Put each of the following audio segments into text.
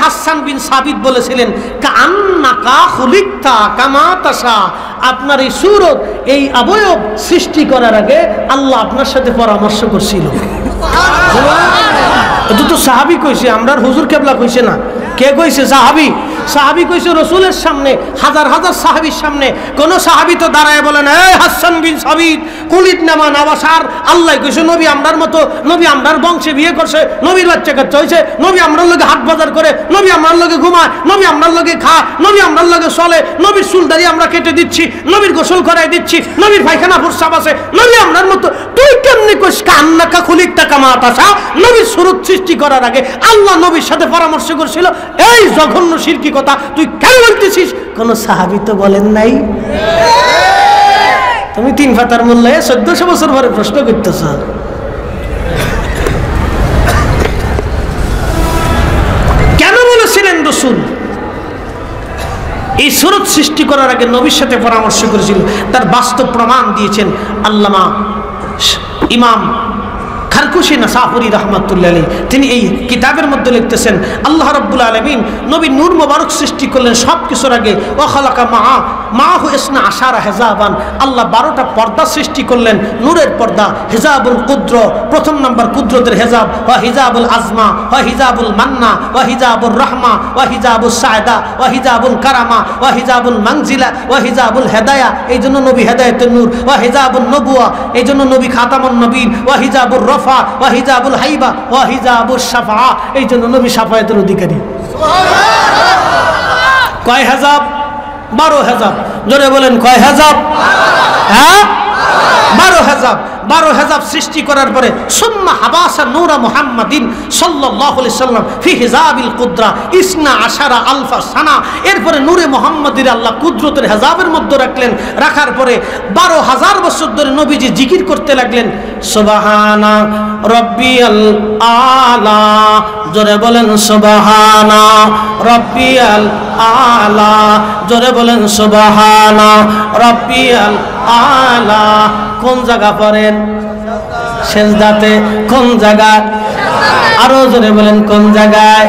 হাসান বিন সাবিত বলেছিলেন, কান্নাকা খুলিকতা কামা তাশা, আপনার এই সুরত, এই অবয়ব সৃষ্টি করার আগে আল্লাহ আপনার সাথে পরামর্শ করছিল। এটা তো সাহাবী কইছে, আমরার হুজুর কেবলা কইছে না। কে কইছে? সাহাবী। সাহাবী কইছে রসুলের সামনে, হাজার হাজার সাহাবীর সামনে। কোন সাহাবী তো দাঁড়ায় বলেন, এই হাসান বিন সাবিত কুলিত নামা নাবাসার, আল্লাহ কইছে নবী আমরার মতো, নবী আমরার বংশে বিয়ে করছে, নবীর বাচ্চা কাচ্চা হয়েছে, নবী আমরার লগে হাট বাজার করে, নবী আমরার লগে ঘুমায়, নবী আমরার লগে খা, নবী আমরার লগে চলে, নবীর চুলদারি আমরা কেটে দিচ্ছি, নবীর গোসল করাই দিচ্ছি, নবীর পায়খানা প্রস্রাব আছে, নবী আমরার মতো। তুই কেমনি কইস কান্নাকা খুলিকতা কামা তাশা? নবীর সুরত সৃষ্টি করার আগে আল্লাহ নবীর সাথে পরামর্শ করেছিল। এই জঘন্য শিরকি কথা তুই কেন বলতেছিস? কোন সাহাবী তো বলেন নাই। তুমি 3 পাতার মূল্যে 1400 বছর পরে প্রশ্ন করতেছ। কেন বলেছিলেন রাসূল এই সুরত সৃষ্টি করার আগে নবীর সাথে পরামর্শ করেছিল? তার বাস্তব প্রমাণ দিয়েছেন আল্লামা ইমাম খারকুশি নাসাফুরি রাহমাতুল্লাহ আলাইহি। তিনি এই কিতাবের মধ্যে লিখতেছেন, আল্লাহ রাব্বুল আলামিন নবী নূর মোবারক সৃষ্টি করলেন সব কিছুর আগে। ও খালাকা মাহু ইসনা আশারা হেজাবান, আল্লাহ 12টা পর্দা সৃষ্টি করলেন, নূরের পর্দা। হিজাবুল কুদ্র, প্রথম নাম্বার কুদরতের হেজাব, ওয়া হিজাবুল আজমা, ওয়া হিজাবুল মান্না, ওয়া হিজাবুর রহমা, ওয়া হিজাবুস সায়দা, ওয়া হিজাবুল কারামা, ওয়া হিজাবুল মানজিলা, ওয়া হিজাবুল হেদায়া, এই জন্য নবী হেদায়েতের নূর। ওয়া হিজাবুন নবুয়া, এই জন্য নবী খাতামুন নবীন। ওয়া হিজাবুর রফা, ওয়া হিজাবুল হাইবা, ওয়া হিজাবুস শাফাআ, এই জন্য নবী শাফায়াতের অধিকারী। কয় হেজাব? 12 হেজাব। জোরে বলেন কয় হেজাব? হ্যাঁ, 12 হেজাব। 12 হেজাব সৃষ্টি করার পরে সুম্মা হাবাসা নূরা মুহাম্মাদিন সাল্লাল্লাহু আলাইহি সাল্লাম ফি হিজাবিল কুদরা ইসনা আশারা আলফা সানা, এরপরে নূরে মুহাম্মাদির আল্লাহ কুদরতের হেজাবের মধ্যে রাখলেন। রাখার পরে 12,000 বছর ধরে নবীজি জিকির করতে লাগলেন, সুবহানা রাব্বিয়াল আলা। জোরে বলেন সুবহানা রাব্বিয়াল আলা। জোরে বলেন সুবহানা রাব্বিয়াল আলা। কোন জায়গা পড়েন? সেজদাতে। কোন জায়গায়? আরো জোরে বলেন কোন জায়গায়?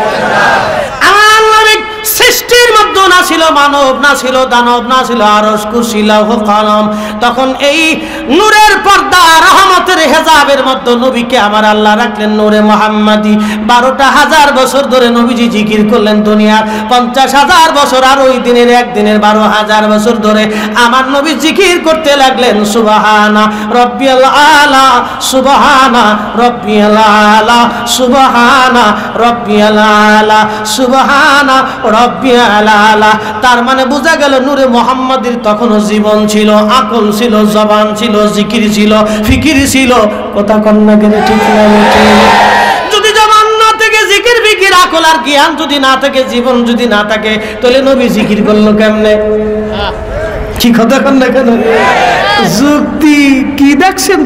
সৃষ্টির মধ্যে না ছিল মানব, না ছিল দানব, না ছিল আরশ কুরসি লৌহ কলম। তখন এই নূরের পর্দা রহমতের হেজাবের মধ্যে নবীকে আমার আল্লাহ রাখলেন নূরে মুহাম্মাদি। 12,000 বছর ধরে নবীজি জিকির করলেন দুনিয়ার। 50,000 বছর আর ওই দিনের একদিনের 12,000 বছর ধরে আমার নবী জিকির করতে লাগলেন, সুবহানা রব্বিয়াল আলা, সুবহানা রব্বিয়াল আলা, সুবহানা রব্বিয়াল আলা, সুবহানা রব্বিয়াল আলা। তার মানে বোঝা গেল নূরে মুহাম্মাদির তখনও জীবন ছিল, আকল ছিল, জবান ছিল, জিকির ছিল, ফিকির ছিল। কথা কন্যা গেলে ঠিক না? যদি জবান না থেকে জিকির, ফিকির, আকল আর জ্ঞান যদি না থাকে, জীবন যদি না থাকে, তাহলে নবী জিকির করলো কেমনে? কি কথা কন্যা কেন? যুক্তি কি দেখছেন?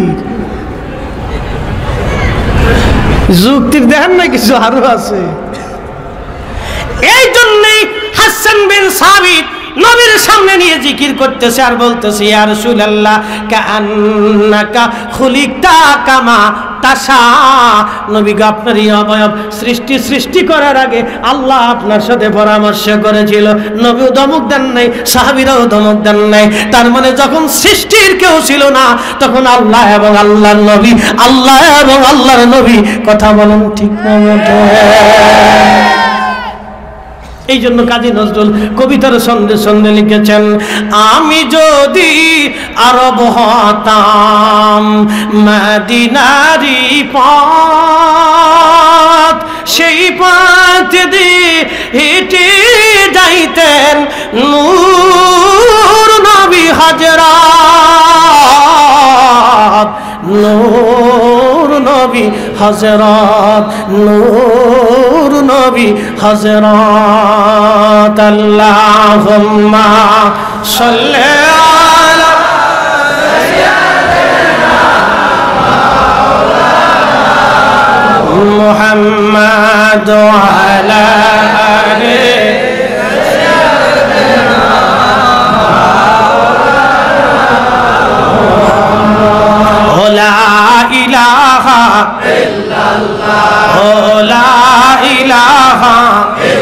যুক্তির দেখেন না কিছু আরো আছে। এই জন্যই হাসান বিন সাবিত নবীর সামনে নিয়ে জিকির করতেছে আর বলতেছে, ইয়া রাসূলুল্লাহ কাআন্নাকা খুলিকতা কামা তাশা। নবী গো, আপনার এই অবয়ব সৃষ্টি করার আগে আল্লাহ আপনার সাথে পরামর্শ করেছিল। নবীও ধমক দেন নাই, সাহাবীরাও ধমক দেন নাই। তার মানে যখন সৃষ্টির কেউ ছিল না, তখন আল্লাহ এবং আল্লাহর নবী, আল্লাহ এবং আল্লাহর নবী কথা বলেন ঠিক না? এই জন্য কাজী নজরুল কবিতার সন্ধে সন্ধে লিখেছেন, আমি যদি আরব হতাম মদিনারি পথ, সেই পথ দিয়ে হেঁটে যাইতেন নূর নবী হযরত, নূর নবী হযরত, নূর নবী হযরত। আল্লাহুম্মা সাল্লি আলা মুহাম্মাদ ওয়া আলা আলি লা ইলাহা ইল্লাল্লাহ, লা ইলাহা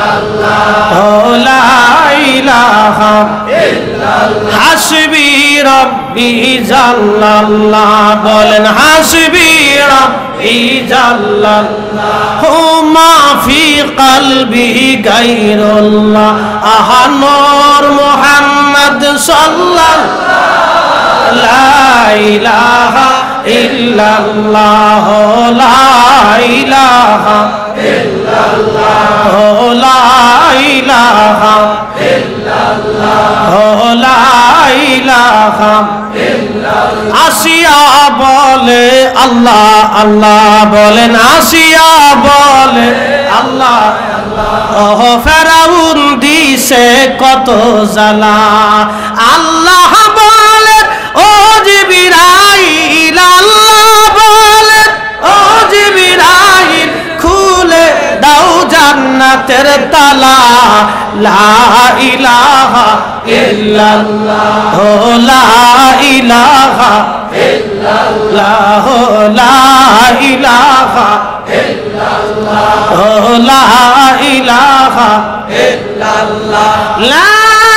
লা ইলাহা হাসবি রব্বি জাল্লাল্লাহ বলেন হাসবি রব্বি জাল্লাল্লাহ মা ফি কলবি গায়রুল্লাহ আহা নূর মুহাম্মদ সাল্লাল্লাহু লা ইলাহা ইল্লাল্লাহ লা ইলাহা ইল্লাল্লাহ লা ইলাহা ইল্লাল্লাহ লা ইলাহা ইল্লাল্লাহ আসিয়া বলে আল্লাহ আল্লাহ বলেন আসিয়া বলে আল্লাহ আল্লাহ ফেরাউন দিছে কত জ্বালা আল্লাহ বলে ও জিবরাইল আল্লাহ বলে ও জিবরাইল খুলে দাও জান্নাতের তালা লা ইলাহা ইল্লাল্লাহ লা ইলাহা ইল্লাল্লাহ লা ইলাহা ইল্লাল্লাহ লা ইলাহা ইল্লাল্লাহ লা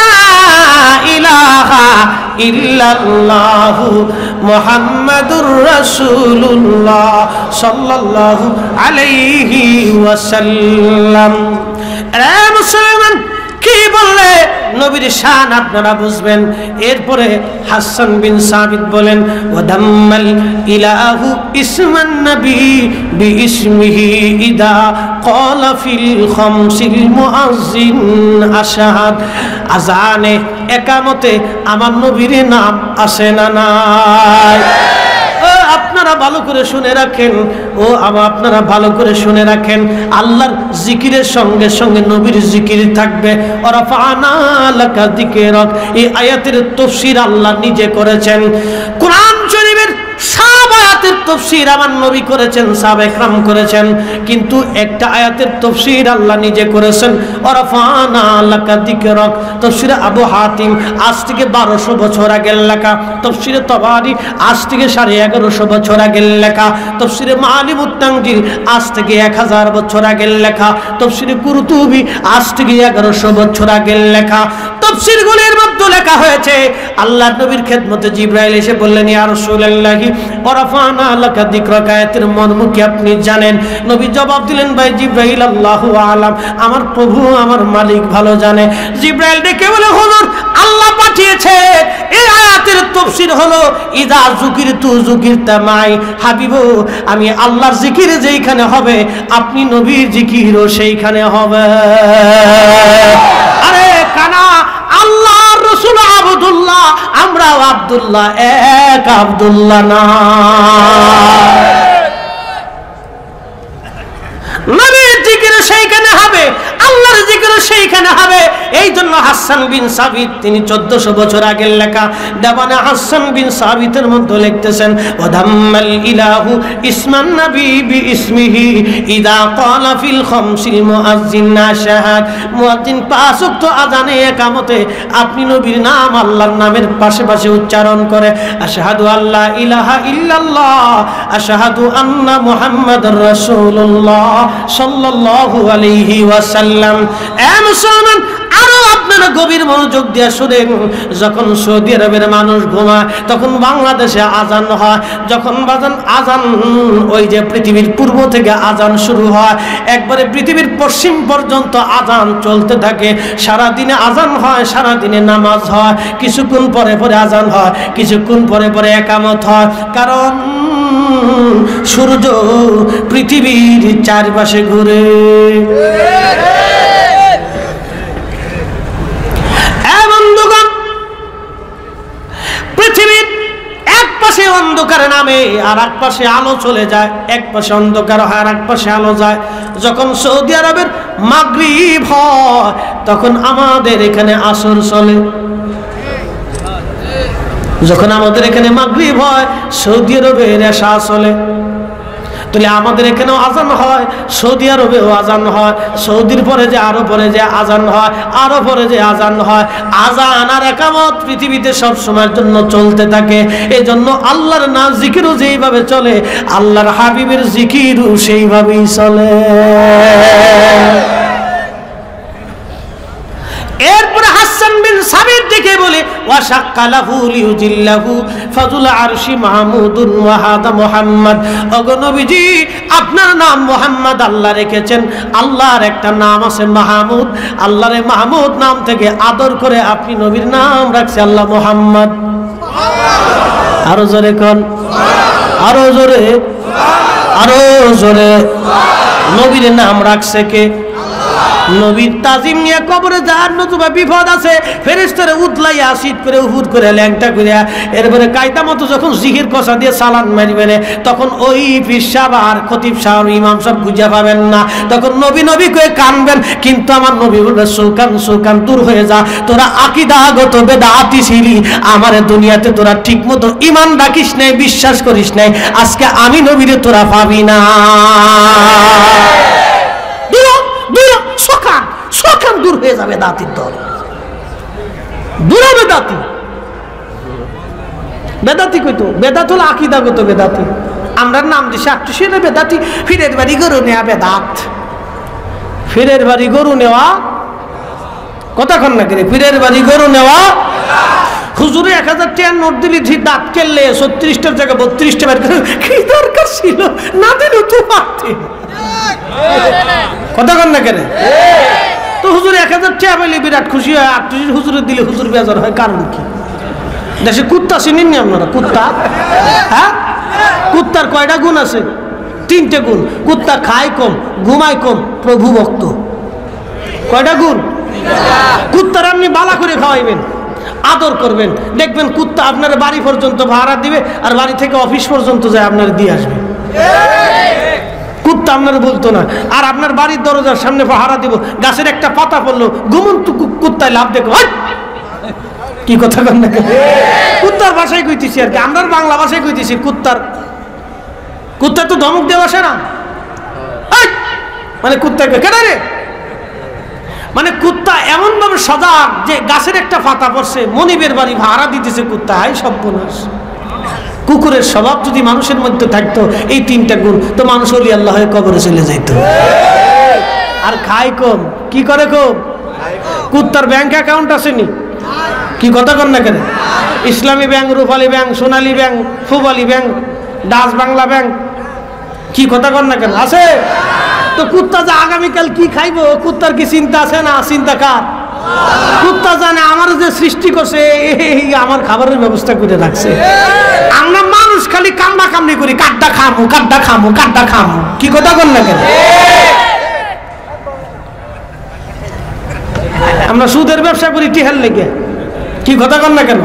ইলাহা ইল্লাল্লাহ মুহাম্মাদুর রাসূলুল্লাহ সাল্লাল্লাহু আলাইহি ওয়াসাল্লাম। এ মুসলমান কি বললে নবীর শান আপনারা বুঝবেন। এরপরে হাসান বিন সাবিত বলেন ওয়াদাম্মাল ইলাহু ইসমান নবী বিইসমিহি ইদা ক্বালা ফিল খামসিল মুআজ্জিন আশহাদ আযানে একামতে আমার নবীর নাম আসে না নাই। আপনারা ভালো করে শুনে রাখেন ও আপনারা ভালো করে শুনে রাখেন আল্লাহর জিকিরের সঙ্গে সঙ্গে নবীর জিকির থাকবে। ওয়ারাফা'না লাকা যিকরাক এই আয়াতের তাফসীর আল্লাহ নিজে করেছেন। কোরআন শরীফের সব আয়াতের তাফসীর আমার নবী করেছেন, সাহাবা একরাম করেছেন, কিন্তু একটা আয়াতের তাফসীর আল্লাহ নিজে করেছেন। ওয়ারাফা'না লাকা যিকরাক তাফসীরে আবু হাতিম আজ থেকে 1200 বছর আগের লেখা, তাফসীরে তাবারি আজ থেকে 1150 বছর আগের লেখা, তাফসীরে মাআলিমুত তানজিল আজ থেকে 1000 বছর আগের লেখা, তাফসীরে কুরতুবী আজ থেকে 1100 বছর আগের লেখা। তাফসীরগুলির মধ্যে লেখা হয়েছে আল্লাহর নবীর খেদমতে জিবরাইল এসে বললেন ইয়া রাসূলুল্লাহি ওয়ারাফা'না লাকা যিকরাক আয়াতের মর্ম কি আপনি জানেন? নবী জবাব দিলেন ভাই জিবরাইল আল্লাহু আ'লাম আমার প্রভু আমার মালিক ভালো জানে। জিবরাইল ডেকে বলে হুজুর আল্লাহ পাঠিয়েছে এই আয়াতের তাফসীর হলো ইদা যুকিরতু যুকিরতা মাই হাবিবু আমি আল্লাহর জিকির যেইখানে হবে আপনি নবীর জিকিরও সেইখানে হবে। আরে কানা আল্লাহর রাসূল আব্দুল্লাহ আমরাও আব্দুল্লাহ এক আব্দুল্লাহ না। নবীর জিকির সেইখানে হবে আল্লাহর জিকির সেইখানে হবে। এই জন্য হাসান বিন সাবিত তিনি 1400 বছর আগের লেখা দেওয়ানা হাসান বিন সাবিতের মধ্যে লিখতেছেন ওয়াদাম্মাল ইলাহু ইসমান নবী বিইসমিহি ইদা ক্বালা ফিল খামসিল মুআজ্জিন আশহাদ মুআজ্জিন 5 ওয়াক্ত আযানে একামতে আপনি নবীর নাম আল্লাহর নামের পাশে পাশে উচ্চারণ করে আশহাদু আল্লা ইলাহা ইল্লাল্লাহ আশহাদু আন্না মুহাম্মাদুর রাসূলুল্লাহ সাল্লাল্লাহু আলাইহি ওয়াসাল্লাম। এ মুসলমান আরো আপনারা গভীর মনোযোগ দিয়ে শুনেন। যখন সৌদি আরবের মানুষ ঘুমায় তখন বাংলাদেশে আজান হয়। যখন আজান ওই যে পৃথিবীর পূর্ব থেকে আজান শুরু হয় একবারে পৃথিবীর পশ্চিম পর্যন্ত আজান চলতে থাকে। সারাদিনে আজান হয়, সারাদিনে নামাজ হয়, কিছুক্ষণ পরে পরে আজান হয়, কিছুক্ষণ পরে পরে একামত হয়। কারণ সূর্য পৃথিবীর চারপাশে ঘুরে। পৃথিবীর এক পাশে অন্ধকার নামে আর এক পাশে আলো চলে যায়, এক পাশে অন্ধকার হয় আর এক পাশে আলো যায়। যখন সৌদি আরবের মাগরিব হয় তখন আমাদের এখানে আসর চলে। যখন আমাদের এখানে মাগরিব হয় সৌদি আরবের এশা চলে। তাহলে আমাদের এখানেও আজান হয়, সৌদি আরবেও আজান হয়, সৌদির পরে যে আরো পরে যে আজান হয়, আরো পরে যে আজান হয়। আজান আর একামত পৃথিবীতে সব সময়ের জন্য চলতে থাকে। এই জন্য আল্লাহর নাম জিকিরও যেইভাবে চলে আল্লাহর হাবিবের জিকিরও সেইভাবেই চলে। সাবির দিকে বলে ওয়াশাক্কালাহু লিউজিল্লাহু ফাজুল আরশি মাহমুদুন ওয়া হাদা মুহাম্মদ। ওগো নবীজি, আপনার নাম মুহাম্মদ আল্লাহ রেখেছেন, আল্লাহর একটা নাম আছে মাহমুদ, আল্লাহর মাহমুদ নাম থেকে আদর করে আপনি নবীর নাম রাখছে আল্লাহ মুহাম্মদ। আরো জোরে কোন, আরো জোরে, আরো জোরে। নবীর নাম রাখছে কে? নবীর তাজিম নিয়ে কবরে যার নতুবা বিপদ আছে, ফেরেশতারা উতলাইয়া শীত করে উহুদ করে ল্যাংটা করিয়া এরপরে কায়দা মতো যখন জিহির কষা দিয়ে সালান মারিবেন, তখন ওই পীর সাহেব আর খতিব সাহেব ইমাম সাহেব খুঁজে পাবেন না, তখন নবী নবী করে কানবেন। কিন্তু আমার নবী বলবে সুকান সুকান, দূর হয়ে যা, তোরা আকীদাগত বেদাতি ছিলি, আমার দুনিয়াতে তোরা ঠিক মতো ঈমান রাখিস নাই, বিশ্বাস করিস নাই, আজকে আমি নবীরে তোরা পাবি না। সকান দূর হয়ে যাবে দাতির দল, দূর হবে দাতি। বেদাতি কইতো, বেদাত হলো আকীদাগত বেদাতি। আমরা নাম দিছি আট্টুশিলে বেদাতি, ফিরের বাড়ি গরু নেওয়া বেদাত। ফিরের বাড়ি গরু নেওয়া, কতক্ষণ না করে ফিরের বাড়ি গরু নেওয়া। হুজুরে 1000 টাকার নোট দিলি ঠিক দাঁত কেললে 36টার জায়গায় 32টা বের করে, কি দরকার ছিল, না দিল তো পারতে। কতক্ষণ না করে তো হুজুর 1000 টাকা পেলে বিরাট খুশি হয়, 38 হুজুরে দিলে হুজুর বেজার হয়, কারণ কি? দেশে কুত্তা চিনেননি আপনারা? কুত্তা, হ্যাঁ, কুত্তার কয়টা গুণ আছে? 3টে গুণ। কুত্তা খায় কম, ঘুমায় কম, প্রভু ভক্ত। কয়টা গুণ? কুত্তার আপনি বালা করে খাওয়াইবেন, আদর করবেন, দেখবেন কুত্তা আপনার বাড়ি পর্যন্ত ভাড়া দিবে, আর বাড়ি থেকে অফিস পর্যন্ত যায় আপনার দিয়ে আসবে। কুত্তা আপনার বলতো না, আর আপনার বাড়ির দরজার সামনে পাহারা দিব, গাছের একটা পাতা পড়লো, ঘুমন্ত কুত্তায় লাভ দেখো, কি কথা কন না? কুত্তার ভাষায় কইতেছি আর কি, আমরা বাংলা ভাষায় কইতেছি। কুত্তা তো ধমক দিয়ে বসে না, মানে কুত্তাকে কেন রে, মানে কুত্তা এমন ভাবে সজাগ যে গাছের একটা পাতা পড়ছে, মনিবের বাড়ি ভাড়া দিতেছে কুত্তা, হাই সর্বনাশ। কুকুরের স্বভাব যদি মানুষের মধ্যে থাকতো, এই 3টা গুণ, তো মানুষ ওলি আল্লাহ হয়ে কবরে চলে যাইত। আর খায় কম, কি করে কম? কুত্তার ব্যাংক অ্যাকাউন্ট আসেনি, কি কথা কন না কেন? Islami bank, Rupali bank, Sonali bank, Pubali bank, Dutch Bangla bank, কি কথা কন না কেন? আছে। তো কুত্তা যে আগামীকাল কি খাইবো, কুত্তার কি চিন্তা আছে না? চিন্তা কার? কুত্তা জানে আমার যে সৃষ্টি করছে, আমার খাবারের ব্যবস্থা করে রাখছে। আমরা মানুষ খালি কান্না কামড়ি করি, কাড্ডা খামু, কাড্ডা খামু, কাড্ডা খামু, কি কথা কন না কেন? আমরা সুদের ব্যবসা করি টিহার লেগে, কি কথা কন না কেন?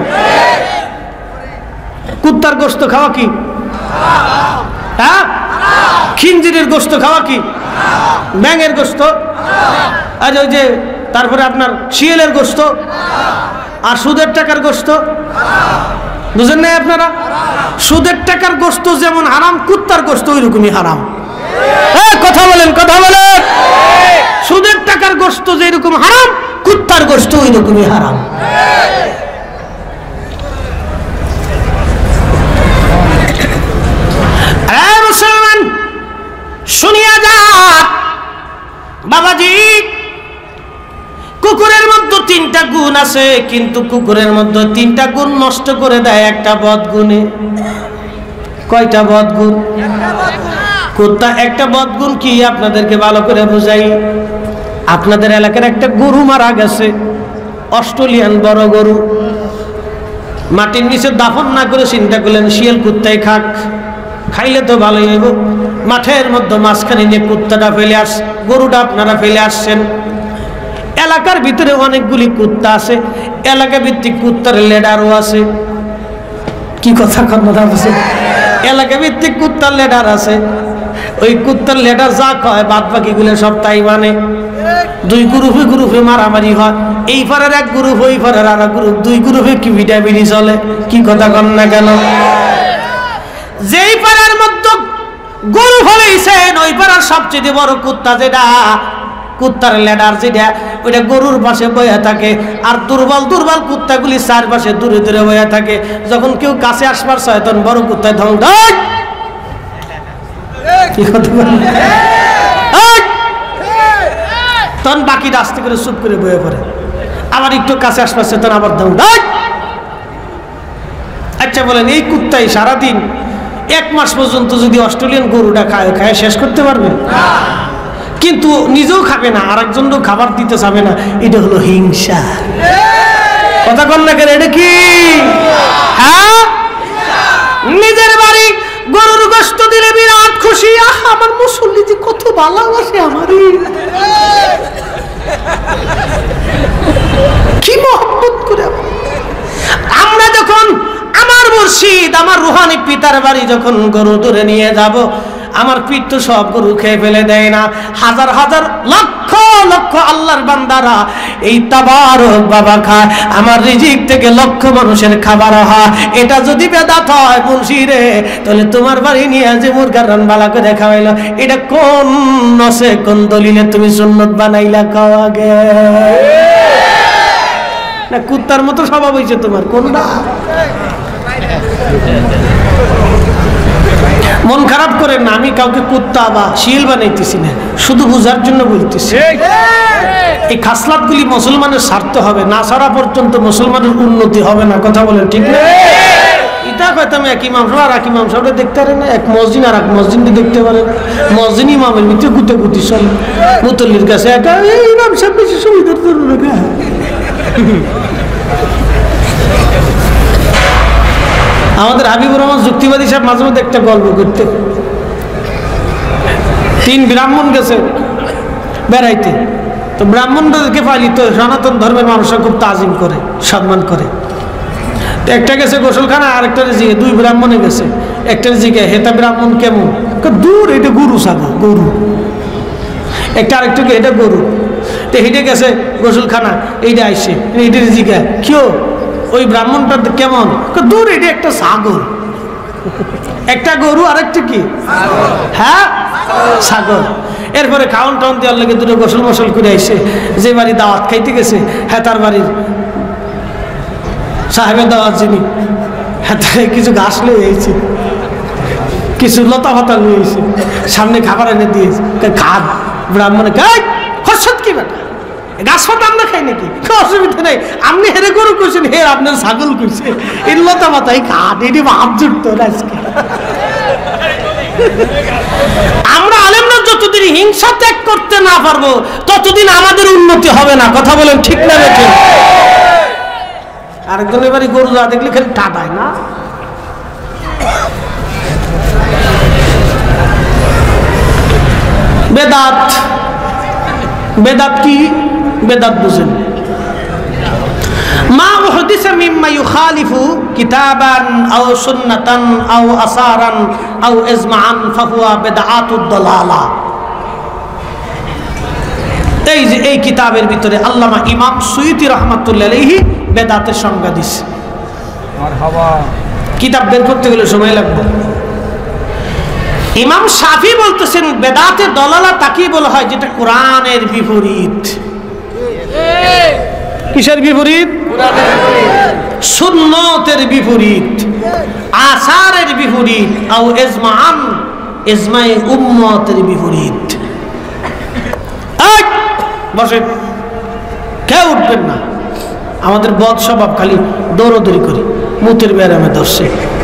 কুত্তার গোশত খাওয়া কি? হ্যাঁ, খিনজিরের গোশত খাওয়া কি? ব্যাঙের গোশত, আর ওই যে তারপরে আপনার শিয়ালের গোশত, আর সুদের টাকার গোশত, বুঝেন না আপনারা? সুদের টাকার গোশত যেমন হারাম, কুত্তার গোশত ওই রকমই হারাম। কথা বলেন, কথা বলেন। সুদের টাকার গোশত যেরকম হারাম, কুত্তার গোশত ওই রকমই হারাম। মুসলমান শুনিয়া যান বাবাজি, কুকুরের মধ্যে 3টা গুণ আছে, কিন্তু কুকুরের মধ্যে 3টা গুণ নষ্ট করে দেয় একটা বদগুণে। কয়টা বদগুণ? কুত্তা একটা বদগুণ কি আপনাদেরকে ভালো করে বুঝাই। আপনাদের এলাকার একটা গরু মারা গেছে, অস্ট্রেলিয়ান বড় গরু, মাটির নিচে দাফন না করে চিন্তা করলেন শিয়াল কুত্তাই খাক, খাইলে তো ভালোই হইব। মাঠের মধ্যে মাঝখানে নিয়ে কুত্তাটা ফেলে গরুটা আপনারা ফেলে আসছেন। এলাকার ভিতরে অনেকগুলি কুত্তা আছে, এলাকা ভিত্তিক কুত্তার লেডারও আছে, কি কথা কথা বলছে? এলাকা ভিত্তিক কুত্তার লেডার আছে। ওই কুত্তার লেডার যা কয় বাদ বাকি গুলো সব তাই মানে। 2 গ্রুপে মারামারি হয়, এই পাড়ার এক গ্রুপ, ওই পাড়ার আর এক গ্রুপ, 2 গ্রুপে কি ভিটামিনি চলে, কি কথা কন না কেন? যেই পাড়ার মধ্যে গরু ফলাইছেন, ওই পাড়ার সবচেয়ে বড় কুত্তা যেটা, কুত্তার লেডার যেটা, ওইটা গরুর পাশে বইয়া থাকে, আর দুর্বল দুর্বল কুত্তাগুলি চারপাশে দূরে দূরে বইয়া থাকে। যখন কেউ কাছে আসবার চায়, তখন বড় কুত্তায় ধং ধর, তখন বাকিটা আস্তে করে চুপ করে বয়ে পড়ে। আবার একটু কাছে আসপাশে তো আবার দাও। আচ্ছা বলেন, এই কুত্তাই সারাদিন 1 মাস পর্যন্ত যদি অস্ট্রেলিয়ান গরুটা খায়, খায় শেষ করতে পারবে? কিন্তু নিজেও খাবে না, আর একজনও খাবার দিতে চাবে না। এটা হলো হিংসা। কথা কন না কেন? এটা কি? হ্যাঁ, নিজের বাড়ি গরুর গোশত দিলে বিরাট খুশি। আমার মুসল্লি যে কত ভালোবাসে আমারই, কি মহব্বত করে। আমরা যখন আমার মুর্শিদ, আমার রুহানি পিতার বাড়ি যখন গরু ধরে নিয়ে যাব, আমার পিঠ তো সব গরু খেয়ে ফেলে দেয় না। হাজার হাজার লক্ষ লক্ষ আল্লাহর বান্দারা এই তাবারক বাবা খায়, আমার রিজিক থেকে লক্ষ মানুষের খাবার হয়। এটা যদি বেদাত হয় মুর্শিদে, তাহলে তোমার বাড়ি নিয়ে যে মুরগার রানবালা করে খাওয়াইলো, এটা কোন নসে কোন দলিলে তুমি সুন্নত বানাইলা? খাও আগে না কুত্তার মতো স্বভাব হয়েছে তোমার কোনটা? মন খারাপ করেন না, আমি কাউকে কুত্তা বা শিল বানাইতেছি না, শুধু বুঝার জন্য বলতেছি। এই খাসলাতগুলি মুসলমানের স্বার্থ হবে না, সারা পর্যন্ত মুসলমানের উন্নতি হবে না। কথা বলেন ঠিক না? এটা হয়তো আমি এক ইমাম সাহেব আর এক ইমাম সাহেবটা দেখতে পারে না, এক মসজিদ আর এক মসজিদে দেখতে পারে না। মসজিদ ইমামের ভিতরে গুতে গুতি চলে, মুতল্লির কাছে একা ইমাম সাহেব বেশি সুবিধার জন্য না। আমাদের হাবিবুর রহমান যুক্তিবাদী সাহেব মাঝে মধ্যে একটা গল্প করতে, 3 ব্রাহ্মণ গেছে বেড়াইতে। তো ব্রাহ্মণদেরকে পালিত সনাতন ধর্মের মানুষরা খুব তাজিম করে, সম্মান করে। তো একটা গেছে গোসলখানা, আরেকটা জিগে 2 ব্রাহ্মণে গেছে। একটা জিগে হেতা ব্রাহ্মণ কেমন? দূর, এটা গরু ছাগল, গরু। একটা আরেকটাকে এটা গরু। তো হেঁটে গেছে গোসলখানা, এইটা আইসে এইটার জিগা কেউ ওই ব্রাহ্মণটা কেমন? দূর, এটা একটা ছাগল। একটা গরু আরেকটা কি? হ্যাঁ, ছাগল। এরপরে খাওয়ান টাউন দেওয়ার লাগে দুটো গোসল মশল করে আইসে। যে বাড়ি দাওয়াত খাইতে গেছে, হ্যাঁ তার বাড়ির সাহেবের দাওয়াত যিনি, হ্যাঁ কিছু ঘাস লয়ে আইছে, কিছু লতা পাতা লয়ে আইছে, সামনে খাবার এনে দিয়েছে। খাদ ব্রাহ্মণে গাই হসত কি বেটা, গাছ পাতা আমরা খাই নাকি? অসুবিধা নেই, আপনি হেরে গরু করছেন, হে আপনার ছাগল করছে, এই লতা পাতাই খাট, এটি ভাব জুটত আজকে। আমরা আলেমরা যতদিন হিংসা ত্যাগ করতে না পারবো, ততদিন আমাদের উন্নতি হবে না। কথা বলেন ঠিক না বেঠে? আরেকজনের বাড়ি গরু যা দেখলে খালি টাটায় না। বেদাত, বেদাত কি? বেদাত বুঝেন, মা উহদিসা মিম্মা ইউখালিফু কিতাবান আও সুন্নাতান আও আসারান আও ইজমাআন ফাহুয়া বিদআতুদ দালালা। এই যে এই কিতাবের ভিতরে আল্লামা ইমাম সুয়ুতি রাহমাতুল্লাহ আলাইহি বেদাতের সংজ্ঞা দিয়েছে। মারহাবা, কিতাব বের করতে গেলে সময় লাগবে। ইমাম শাফি বলতেছেন বেদাতে দলালা তাকে বলা হয় যেটা কোরআনের বিপরীত। কিসের বিপরীত? সুন্নতের বিপরীত, আসারের বিপরীত, আও ইজমাআন, ইজমায়ে উম্মতের বিপরীত। বসে, কেউ উঠবেন না। আমাদের বদ স্বভাব, খালি দৌড়দৌড়ি করি, মুতের ব্যায়ামে ধরছে।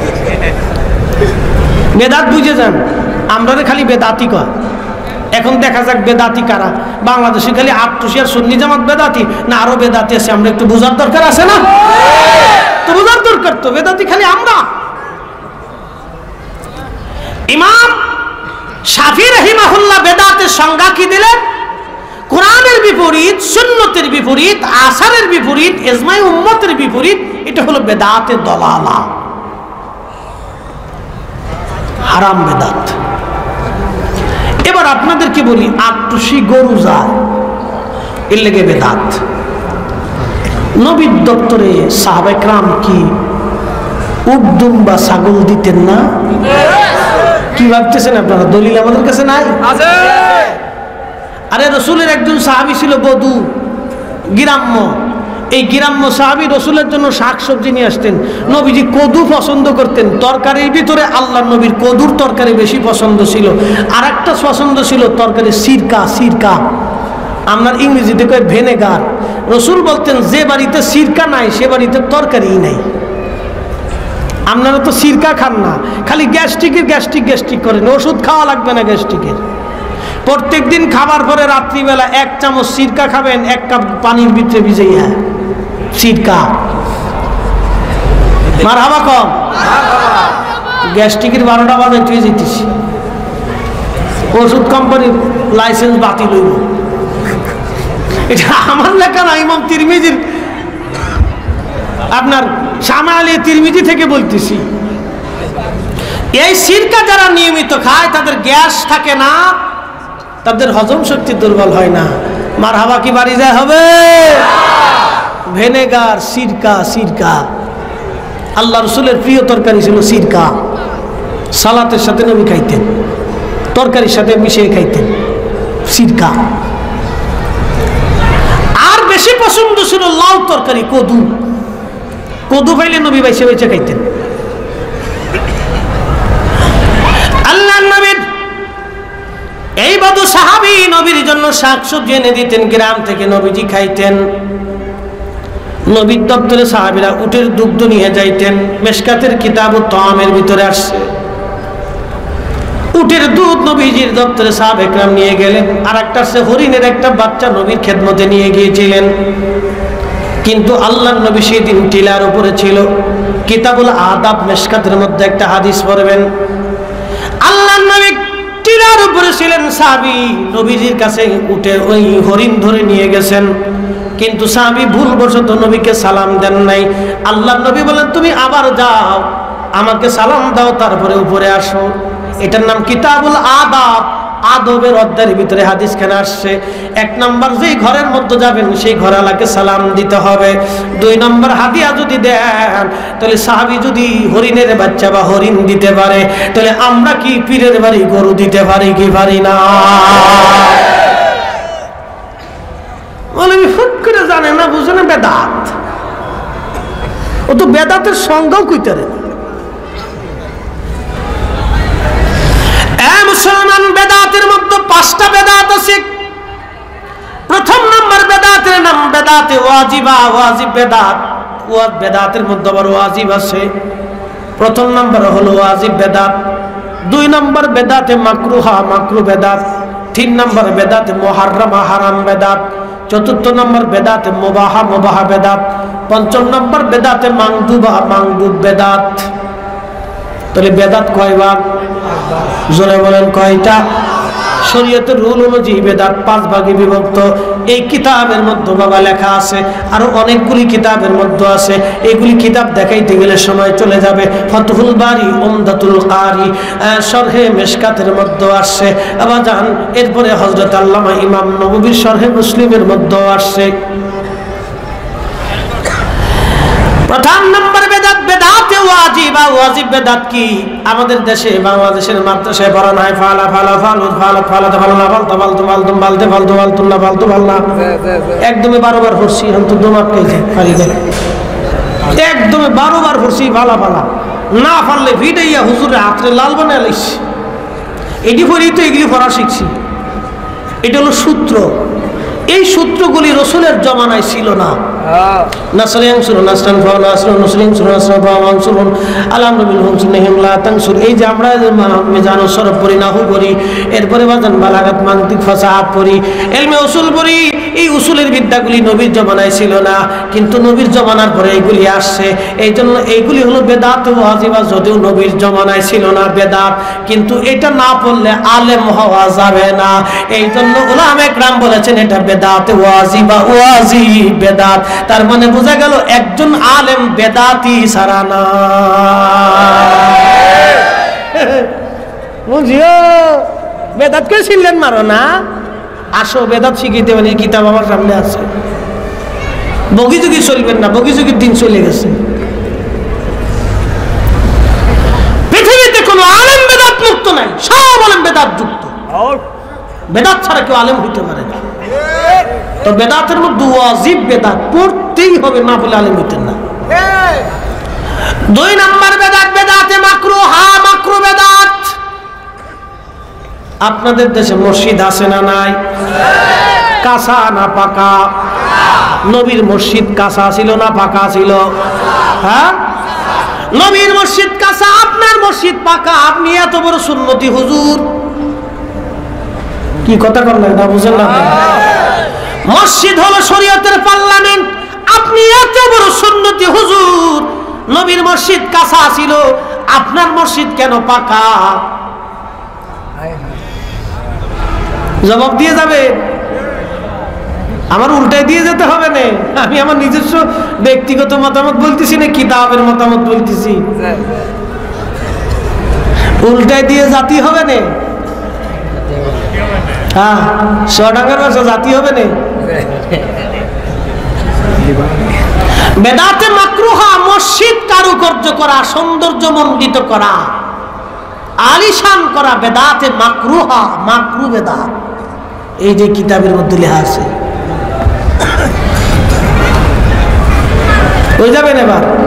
বেদাত বুঝে যান, আমরা খালি বেদাতি কয়। এখন দেখা যাক বেদাতি কারা। বাংলাদেশে খালি আটটুসি আর সুন্নি জামাত বেদাতি না আরো বেদাতি আছে? আমরা একটু বোঝার দরকার আছে না? তো বোঝার দরকার, তো বেদাতি খালি আমরা। ইমাম শাফি রাহিমাহুল্লাহ বেদাতের সংজ্ঞা কি দিলেন? কোরআনের বিপরীত, সুন্নতের বিপরীত, আসারের বিপরীত, ইজমায়ে উম্মতের বিপরীত, এটা হলো বেদাতে দলালা, হারাম বেদাত। এবার আপনাদেরকে বলি, আটটুসি গরু যায় এর লেগে বেদাত। নবীর দপ্তরে সাহাবায়ে কেরাম কি উট দুম্বা ছাগল দিতেন না? কি ভাবতেছেন আপনারা? দলিল আমাদের কাছে নাই? আছে। আরে রসুলের একজন সাহাবী ছিল বধূ, গ্রাম্য। এই গ্রাম্য সাহাবী রসুলের জন্য শাক সবজি নিয়ে আসতেন। নবীজি কদু পছন্দ করতেন, তরকারির ভিতরে আল্লাহ নবীর কদুর তরকারি বেশি পছন্দ ছিল। আর একটা পছন্দ ছিল তরকারি সিরকা, সিরকা, আপনার ইংরেজিতে কয় ভিনেগার। রসুল বলতেন যে বাড়িতে সিরকা নাই সে বাড়িতে তরকারি নাই। আপনারা তো সিরকা খান না, খালি গ্যাস্ট্রিক করেন, ওষুধ খাওয়া লাগবে না গ্যাস্ট্রিকের। প্রত্যেক দিন খাবার পরে রাত্রিবেলা 1 চামচ সিরকা খাবেন, 1 কাপ পানির ভিতরে ভিজাইয়া সিরকা। মারহাবা কম, গ্যাস্ট্রিকের 12টা বাজে তুই যেতেছি, ওষুধ কোম্পানির লাইসেন্স বাতিল হইব। এটা আমার লেখা না, ইমাম তিরমিজির, আপনার শামাইলে তিরমিজি থেকে বলতেছি। এই সিরকা যারা নিয়মিত খায় তাদের গ্যাস থাকে না, তাদের হজম শক্তি দুর্বল হয় না। মারহাবা কি বাড়ি যায় হবে? ভিনেগার, সিরকা আল্লাহ রসুলের প্রিয় তরকারি ছিল সিরকা। সালাতের সাথে নবী খাইতেন, তরকারির সাথে মিশিয়ে খাইতেন সিরকা। আর বেশি পছন্দ ছিল লাউ তরকারি, কদু পাইলে নবী বাইসে বাইসে খাইতেন। আল্লাহ নবীর এই বধু সাহাবী নবীর জন্য শাকসবজি এনে দিতেন, গ্রাম থেকে নবীজি খাইতেন। নবীর দপ্তরে সাহাবীরা উটের দুগ্ধ নিয়ে যাইতেন। মেশকাতের কিতাব ও তামের ভিতরে আসছে, উটের দুধ নবীজির দপ্তরে সাহাবা একরাম নিয়ে গেলেন। আর একটা সে হরিণের একটা বাচ্চা নবীর খেদমতে নিয়ে গিয়েছিলেন। কিন্তু আল্লাহর নবী সেই দিন টিলার উপরে ছিল। কিতাবুল আদাব মেশকাতের মধ্যে একটা হাদিস পড়বেন, আল্লাহর নবী টিলার উপরে ছিলেন, সাহাবী নবীজির কাছে উঠে ওই হরিণ ধরে নিয়ে গেছেন। কিন্তু সাহাবী ভুলবশত নবীকে সালাম দেন নাই। আল্লাহর নবী বলেন, তুমি আবার যাও, আমাকে সালাম দাও, তারপরে উপরে আসো। এটার নাম কিতাবুল আদাব, আদবের অধ্যায়ের ভিতরে হাদিস খানা আসছে। 1 নম্বর, যেই ঘরের মধ্যে যাবেন সেই ঘরওয়ালাকে সালাম দিতে হবে। 2 নম্বর, হাদিয়া যদি দেন, তাহলে সাহাবী যদি হরিণের বাচ্চা বা হরিণ দিতে পারে, তাহলে আমরা কি পীরের বাড়ি গরু দিতে পারি কি পারি না? বলে হুট করে জানে না, বুঝে না, বেদাত। ও তো বেদাতের সংজ্ঞাও কইতারে। মুসলমান, বেদাতের মধ্যে 5টা বেদাত আছে। প্রথম নম্বর বেদাতের নাম বেদাতে ওয়াজিবা, ওয়াজিব বেদাত। বেদাতের মধ্যে আবার ওয়াজিব আছে। প্রথম নম্বর হলো ওয়াজিব বেদাত। 2 নম্বর বেদাতে মাকরুহা, মাকরু বেদাত। 3 নম্বর বেদাতে মুহাররামা, হারাম বেদাত। 4র্থ নম্বর বেদাতে মুবাহা, মুবাহা বেদাত। 5ম নম্বর বেদাতে মাংদুবা, মাংদুব বেদাত। তাহলে বেদাত কয় ভাগ? জোরে বলেন কয়টা? শরীয়তের রুল অনুযায়ী বেদাত 5 ভাগে বিভক্ত। এই কিতাবের মধ্যে বাবা লেখা আছে, আরো অনেকগুলি কিতাবের মধ্যে আছে। এইগুলি কিতাব দেখাইতে গেলে সময় চলে যাবে। ফতহুল বারি, উমদাতুল কারি, শরহে মেশকাতের মধ্যে আসছে আবাজান। এরপরে হযরত আল্লামা ইমাম নববীর শরহে মুসলিমের মধ্যে আসছে। প্রথম নম্বর বেদাত, বেদাতে ওয়াজিবা। ওয়াজিব বেদাত কি? আমাদের দেশে বাংলাদেশের মাদ্রাসায় পড়ানো হয় ফালা ফালা ফালু ফালা ফালা ফালা ফালতু ফালতু ফালতু ফালতে ফালতু ফালতু না ফালতু ফালনা। একদমই 12 বার পড়ছি, এখন তো দমাত পেয়েছে পারি দেয়। একদমই 12 বার পড়ছি ফালা ফালা, না পারলে ভিড়াইয়া হুজুরে হাতরে লাল বানায় লাইছি। এটি পড়েই তো এগুলি পড়া শিখছি। এটা হলো সূত্র। এই সূত্রগুলি রসুলের জমানায় ছিল না। এই যে আমরা জানো সরব পড়ি, নাহু পড়ি, এরপরে বাজান বালাগাত, মানতিক, ফাসাহাত পড়ি, ইলমে উসুল পড়ি। এই উসুলের বিদ্যাগুলি নবীর জমানায় ছিল না, কিন্তু নবীর জমানার পরে এইগুলি আসছে। এই জন্য এইগুলি হলো বেদাত ওয়াজিবা। যদিও নবীর জমানায় ছিল না বেদাত, কিন্তু এটা না পড়লে আলেম হওয়া যাবে না। এই জন্য উলামায়ে কেরাম বলেছেন এটা বেদাত ওয়াজিবা, ওয়াজিব বেদাত। তার মানে বোঝা গেল একজন আলেম বেদাতি ছাড়া না। বুঝিও, বেদাত কে ছিলেন মারো না, আসো বেদাত শিখিতে। মানে কিতাব আমার সামনে আছে। বগিযুগি চলবেন না, বগিযুগির দিন চলে গেছে। পৃথিবীতে কোনো আলেম বেদাত মুক্ত নাই, সব আলেম বেদাত যুক্ত। বেদাত ছাড়া কেউ আলেম হইতে পারে না। তো বেদাতের মধ্যে ওয়াজিব বেদাত পড়তেই হবে, না বলে আলেম হইতেন না। 2 নম্বর বেদাত, বেদাতে মাকরুহা, মাকরু বেদাত। আপনাদের দেশে মসজিদ আছে না নাই? কাঁচা না পাকা? নবীর মসজিদ কাঁচা ছিল না পাকা ছিল? হ্যাঁ, নবীর মসজিদ কাঁচা, আপনার মসজিদ পাকা। আপনি এত বড় সুন্নতি হুজুর, কি কথা বললেন না? বুঝলেন না? মসজিদ হলো শরীয়তের পার্লামেন্ট। আপনি এত বড় সুন্নতি হুজুর, নবীর মসজিদ কাঁচা ছিল, আপনার মসজিদ কেন পাকা? জবাব দিয়ে যাবে। আমার উল্টাই দিয়ে যেতে হবে না। আমি আমার নিজস্ব ব্যক্তিগত মতামত বলতেছি না, কিতাবের মতামত বলতেছি। উল্টাই দিয়ে জাতি হবে না। হ্যাঁ, সোয়াডাঙ্গার ভাষা জাতি হবে না। বেদাতে মাকরুহা, মসজিদ কারুকার্য করা, সৌন্দর্যমণ্ডিত করা, আলিশান করা বেদাতে মাকরুহা, মাকরু বেদাত। এই যে কিতাবের মধ্যে লেখা আছে, হয়ে যাবেন।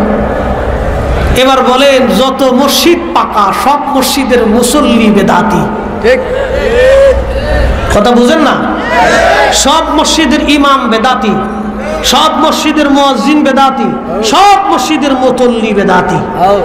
এবার বলেন, যত মসজিদ পাকা সব মসজিদের মুসল্লি বেদাতি। ঠিক কথা বুঝেন না? সব মসজিদের ইমাম বেদাতি, সব মসজিদের মুয়াজ্জিন বেদাতি, সব মসজিদের মুতল্লি বেদাতি।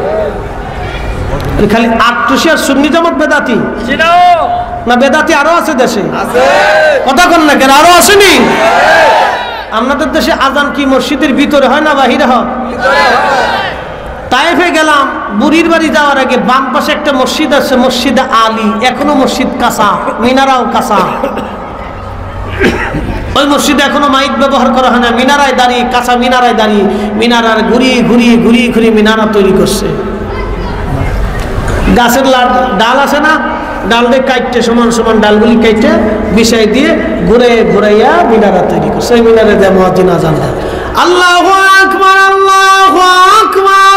খালি আটটুসি আর সুন্নি জামাত বেদাতি না? বেদাতি আরো আছে দেশে, কথা কন না কেন? আরো আসেনি? আপনাদের দেশে আজান কি মসজিদের ভিতরে হয় না বাহিরে হয়? তায়েফে গেলাম, বুড়ির বাড়ি যাওয়ার আগে বাম পাশে একটা মসজিদ আছে, মসজিদে আলী। এখনো মসজিদ কাঁচা, মিনারাও কাঁচা। ওই মসজিদে এখনো মাইক ব্যবহার করা হয় না, মিনারায় দাঁড়িয়ে, কাঁচা মিনারায় দাঁড়িয়ে, মিনারার ঘুরিয়ে ঘুরিয়ে ঘুরিয়ে ঘুরিয়ে মিনারা তৈরি করছে। গাছের ডাল আছে না, ডাল দিয়ে কাটতে, সমান সমান ডালগুলি কাটতে বিষয় দিয়ে ঘুরে ঘুরাইয়া মিনারা তৈরি করছে। ওই মিনারে দেয় মুয়াজ্জিন আজান দেয়, আল্লাহু আকবার, আল্লাহু আকবার,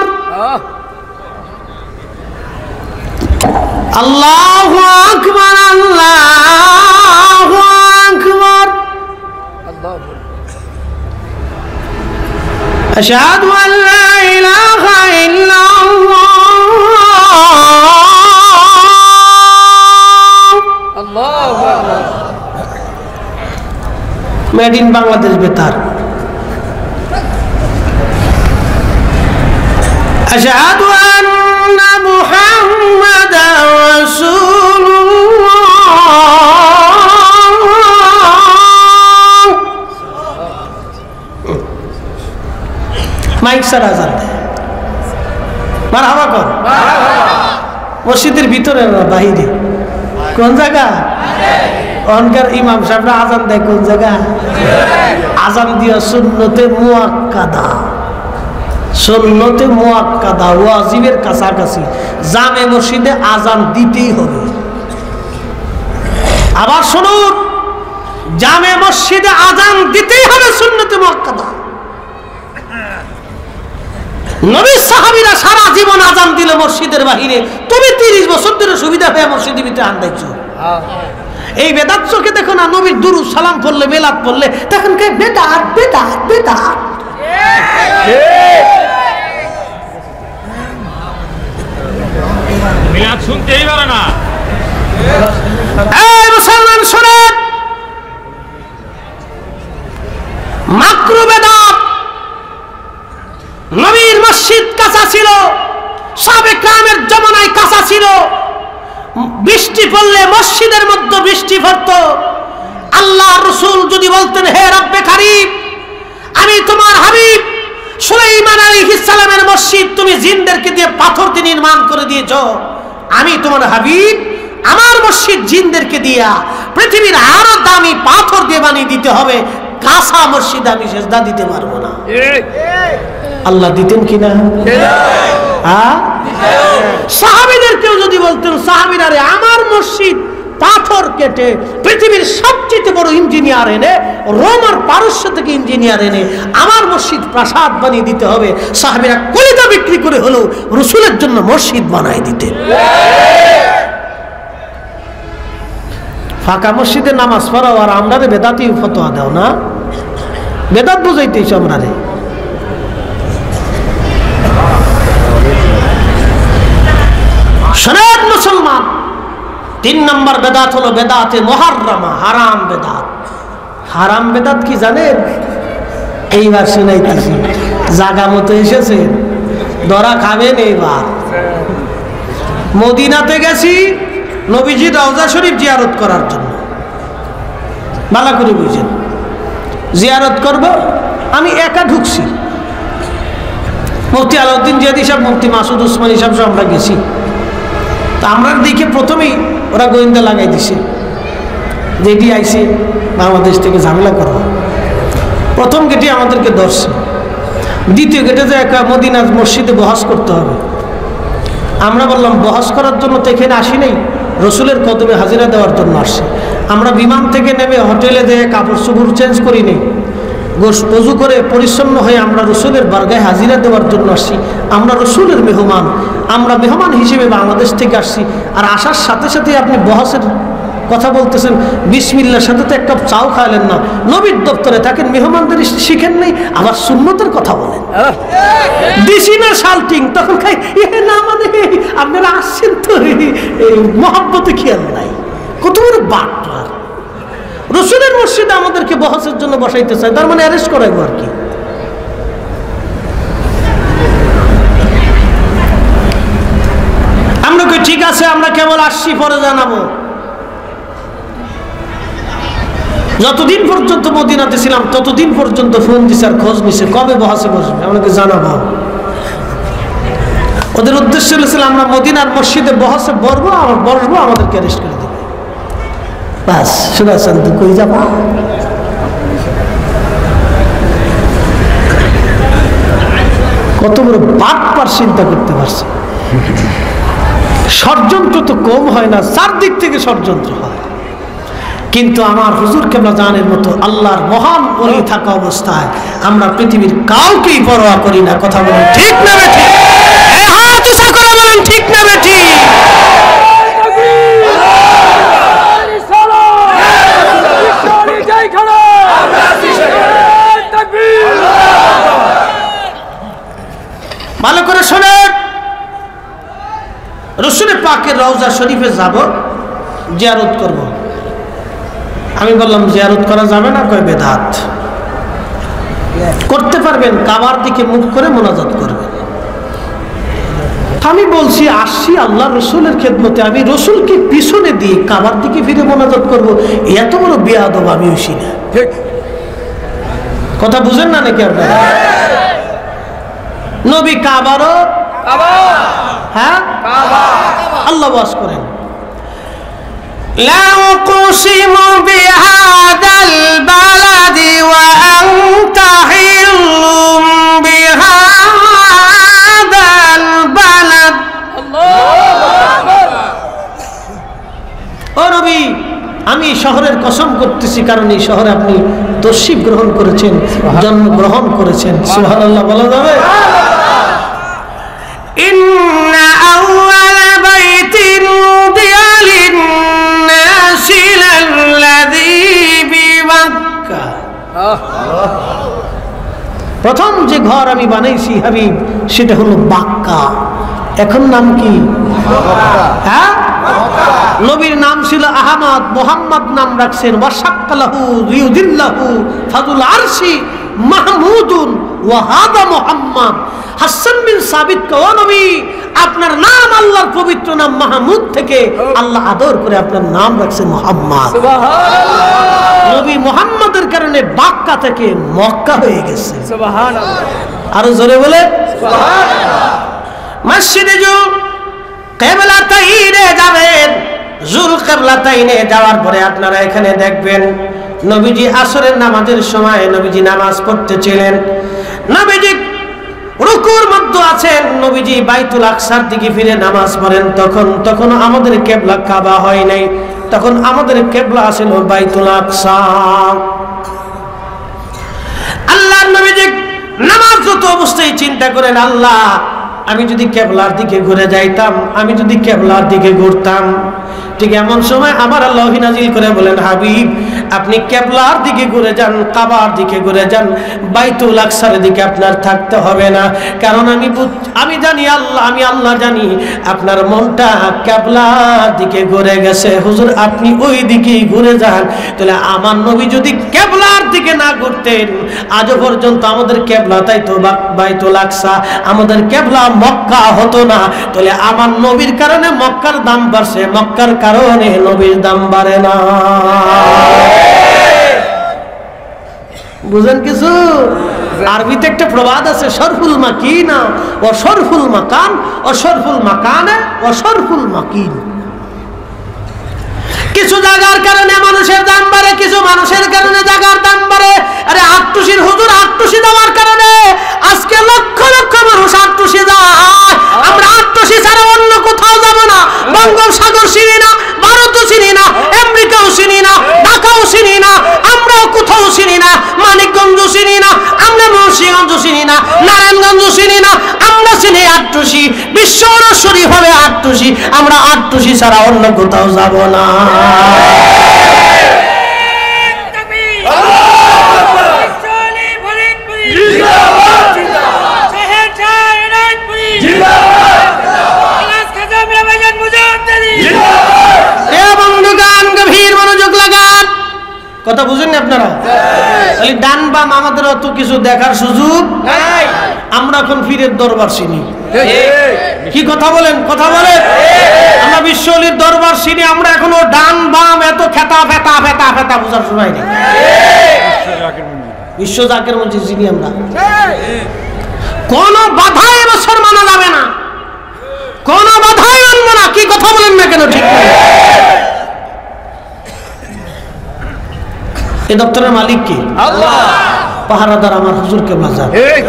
আল্লাহু আকবার, আল্লাহু আকবার, আশহাদু আন লা ইলাহা ইল্লাল্লাহ, আল্লাহু আকবার। মেড ইন বাংলাদেশ বেতার। আশহাদু আন্না মুহাম্মাদান রাসূলুল্লাহ। মাইক সারা আজান দেয়, মারহাবা কর। মসজিদের ভিতরে না বাহিরে? কোন জায়গা? অনকার ইমাম সাহেবরা আজান দেয় কোন জায়গা? আজান দিয়া সুন্নতে মুআক্কাদা, সুন্নতে মুআক্কাদা, ওয়াজিবের কাছাকাছি। জামে মসজিদে আজান দিতেই হবে। আবার শুনুন, জামে মসজিদে আজান দিতেই হবে, সুন্নতে মুআক্কাদা। নবীর সাহাবীরা সারা জীবন আজান দিল মসজিদের বাহিরে, তুমি 30 বছর ধরে সুবিধা পেয়ে মসজিদের ভিতরে আন দেখছো। এই বেদাত চোখে দেখো না, নবীর দুরূদ সালাম পড়লে, মিলাদ পড়লে তখন কে বেদাত বেদাত বেদাত। মিলাদ শুনতেই পারে না। এই মুসলমান শুনেন, মাকরু বেদাত। নবীর মসজিদ কাঁচা ছিল, সাহাবে কেরামের জামানায় কাঁচা ছিল। বৃষ্টি পড়লে মসজিদের মধ্যে বৃষ্টি পড়তো। আল্লাহ রাসূল যদি বলতেন, হে রব্বে কারীম, আমি তোমার হাবিব সুলাইমান আলাইহিস সালামের মসজিদ তুমি জিনদেরকে দিয়ে পাথর দিয়ে নির্মাণ করে দিয়েছো, আমি তোমার হাবিব আমার মসজিদ জিনদেরকে দিয়া পৃথিবীর আরো দামি পাথর দিয়ে বানিয়ে দিতে হবে, কাঁচা মসজিদ আমি সেজদা দিতে পারবো না। আল্লাহ দিতেন কিনা? সাহাবীদের কেউ যদি বলতেন, সাহাবীরা রে আমার মসজিদ পাথর কেটে পৃথিবীর সবচেয়ে বড় ইঞ্জিনিয়ার এনে, রোম আর পারস্য থেকে ইঞ্জিনিয়ার এনে আমার মসজিদ প্রাসাদ বানিয়ে দিতে হবে, সাহাবীরা কলিজা বিক্রি করে হলেও রাসূলের জন্য মসজিদ বানাই দিতেন। ফাঁকা মসজিদে নামাজ পড়াও আর আমরা রে বেদাতি ফতোয়া দাও না? বেদাত বুঝাইতেছ আমরা রে। শোনেন মুসলমান, 3 নম্বর বেদাত হলো বেদাতে মুহাররামা, হারাম বেদাত। হারাম বেদাত কি জানেন? এইবার শুনাইতেছি, জাগা মতো এসেছে, ধরা খাবেন এইবার। মদিনাতে গেছি নবীজি রওজা শরীফ জিয়ারত করার জন্য, ভালো করে বুঝেন। জিয়ারত করব, আমি একা ঢুকছি। মুফতি আলাউদ্দিন জিয়াদি সাহেব, মুফতি মাসুদ উসমানী সাহেব আমরা গেছি। তা আমরা দেখে প্রথমেই ওরা গোয়েন্দা লাগাই দিছে, যেটি আইসে বাংলাদেশ থেকে ঝামেলা করবো। প্রথম গেটে আমাদেরকে ধরছে, দ্বিতীয় গেটে যে একটা মদিনার মসজিদে বহাস করতে হবে। আমরা বললাম বহাস করার জন্য তো এখানে আসি নাই, রসুলের কদমে হাজিরা দেওয়ার জন্য আসছে। আমরা বিমান থেকে নেমে হোটেলে যেয়ে কাপড় চোপড় চেঞ্জ করি নেই, অজু করে পরিচ্ছন্ন হয়ে আমরা রসুলের বারগায় হাজিরা দেওয়ার জন্য আসছি। আমরা রসুলের মেহমান, আমরা মেহমান হিসেবে বাংলাদেশ থেকে আসছি। আর আসার সাথে সাথে আপনি বহাসের কথা বলতেছেন, বিসমিল্লার সাথে তো এক কাপ চাও খাইলেন না। নবীর দপ্তরে থাকেন, মেহমানদের শিখেন নেই, আবার সুন্নতের কথা বলেন। দিছি না শাল্টিং, তখন খাই না, মানে আপনারা আসছেন তো মহব্বতে খেয়াল নাই। কত বড় বাটলার! রসুলের মসজিদে আমাদেরকে বহাসের জন্য বসাইতে চায়, তার মানে অ্যারেস্ট করাইবো আর কি। আমরা কই ঠিক আছে, আমরা কেবল আসছি, পরে জানাবো। যতদিন পর্যন্ত মদিনাতে ছিলাম ততদিন পর্যন্ত ফোন দিছে আর খোঁজ নিছে, কবে বহাসে বসবে আমাকে জানাবো। ওদের উদ্দেশ্য ছিল আমরা মদিনার মসজিদে বহাসে বসবো, আমাদেরকে অ্যারেস্ট করে দেবে। বাস, শুনেছেন তুই কই যাবা? কত বড় বাটপার চিন্তা করতে পারছে। ষড়যন্ত্র তো কম হয় না, চারদিক থেকে ষড়যন্ত্র হয়। কিন্তু আমার হুজুর কেবলা জানের মতো আল্লাহর মহান ওলি থাকা অবস্থায় আমরা পৃথিবীর কাউকেই পরোয়া করি না। কথা বলেন ঠিক না বেঠিক? হাত উঁচা করে বলেন ঠিক না বেঠিক? ভালো করে শোনেন, রসুল পাকের রওজা শরীফে যাব, জিয়ারত করব। আমি বললাম জিয়ারত করা যাবে না, কয় বেদাত। করতে পারবেন, কাবার দিকে মুখ করে মোনাজাত করবেন। আমি বলছি আসছি আল্লাহ রসুলের খেদমতে, আমি রসুলকে পিছনে দিয়ে কাবার দিকে ফিরে মোনাজাত করব, এত বড় বেয়াদব আমি হইছি না। কথা বুঝেন না নাকি আপনারা? নবী কাবারও হ্যাঁ আল্লাহ ওয়াজ করেন, لا أقسم بهذا البلد وأنت حل بهذا البلد। ও নবী, আমি শহরের কসম করতেছি, কারণ এই শহরে আপনি তশরিফ গ্রহণ করেছেন, জন্মগ্রহণ করেছেন। সুবহানাল্লাহ বলা যাবে? ইন্না আউয়ালা বাইতিন উদিয়া লিন-নাসি লাল্লাযী বিমাক্কা। প্রথম যে ঘর আমি বানাইছি হাবিব, সেটা হলো বাক্কা। এখন নাম কি? হ্যাঁ, নবীর নাম ছিল আহমদ, মোহাম্মদ নাম রাখছেন। ওয়াশাক্কালাহু লিইউদিল্লাহু ফাযুল আরশি মাহমুদুন ওয়া হাদা মুহাম্মদ। হাসান বিন সাবিত কও নবী, আপনার নাম আল্লাহর পবিত্র নাম মাহমুদ থেকে আল্লাহ আদর করে আপনার নাম রাখছেন মুহাম্মদ। সুবহানাল্লাহ। নবী মুহাম্মদের কারণে বাক্কা থেকে মক্কা হয়ে গেছে। সুবহানাল্লাহ। আরো জোরে বলে সুবহানাল্লাহ। মসজিদে যুল কিবলাতাইনে যাবেন, যুল কিবলাতাইনে যাওয়ার পরে আপনারা এখানে দেখবেন নবীজি আসরের নামাজের সময় নবীজি নামাজ পড়তেছিলেন। নবীজি রুকুর মধ্যে আছেন, নবীজি বাইতুল আকসার দিকে ফিরে নামাজ পড়েন। তখন আমাদের কিবলা কাবা হয় নাই, তখন আমাদের কিবলা ছিল বাইতুল আকসা। আল্লাহর নবীজি নামাজরত অবস্থায় চিন্তা করেন, আল্লাহ আমি যদি কিবলার দিকে ঘুরে যাইতাম, আমি যদি কিবলার দিকে ঘুরতাম, ঠিক এমন সময় আমার আল্লাহ ওহী নাজিল করে বলেন, হাবিব আপনি কিবলার দিকে ঘুরে যান, কাবার দিকে ঘুরে যান, বাইতুল আকসার দিকে আপনার থাকতে হবে না। কারণ আমি জানি আমি আল্লাহ জানি আপনার মনটা কিবলার দিকে ঘুরে গেছে। হুজুর আপনি ওই দিকেই ঘুরে যান। তাহলে আমার নবী যদি কিবলার দিকে না ঘুরতেন, আজও পর্যন্ত আমাদের কিবলা তাই তো বাইতুল আকসা, আমাদের কিবলা মক্কা হতো না। তাহলে আমার নবীর কারণে মক্কার দাম বাড়ছে, মক্কার কারণে নবীর দাম বাড়ে না। বুঝেন কিছু? আরবিতে একটা প্রবাদ আছে, শরফুল মাকিনা ও শরফুল মাকান ও শরফুল মাকানে ও শরফুল মাকিন। কিছু জায়গার কারণে মানুষের দাম বাড়ে, কিছু মানুষের কারণে জায়গার দাম বাড়ে। আরে আটটুসির হুজুর আটটুসি দেওয়ার কারণে আজকে লক্ষ লক্ষ মানুষ আটটুসি যায়। আমরা আটটুসি ছাড়া অন্য কোথাও যাব না। বঙ্গোপসাগর চিনি না, ভারতও চিনি না, আমেরিকাও চিনি না, ঢাকাও চিনি না, আমরাও কোথাও চিনি না, মানিকগঞ্জ চিনি না, আমরা মুন্সিগঞ্জ চিনি না, নারায়ণগঞ্জ চিনি না, আমরা চিনি আটটুসি। বিশ্ব শরীফ হবে আটটুসি, আমরা আটটুসি ছাড়া অন্য কোথাও যাব না। কথা বুঝেন না আপনারা? ডান বাম আমাদের অত কিছু দেখার সুযোগ নাই। আমরা এখন পীরের দরবার চিনি। কি কথা বলেন? কথা বলেন। আমরা বিশ্ব ওলির দরবার চিনি। আমরা এখনো ডান বাম এত খেতা ফেতা ফেতা ফেতা বোঝার সময় নেই। বিশ্ব জাকের মসজিদ চিনি আমরা। কোন বাধা এবছর মানা যাবে না, কোন বাধাই মানবো না। কি কথা বলেন না কেন? ঠিক না? এই দপ্তরের মালিক কি? আল্লাহ। পাহারাদার আমার হুজুর কেবলা যান।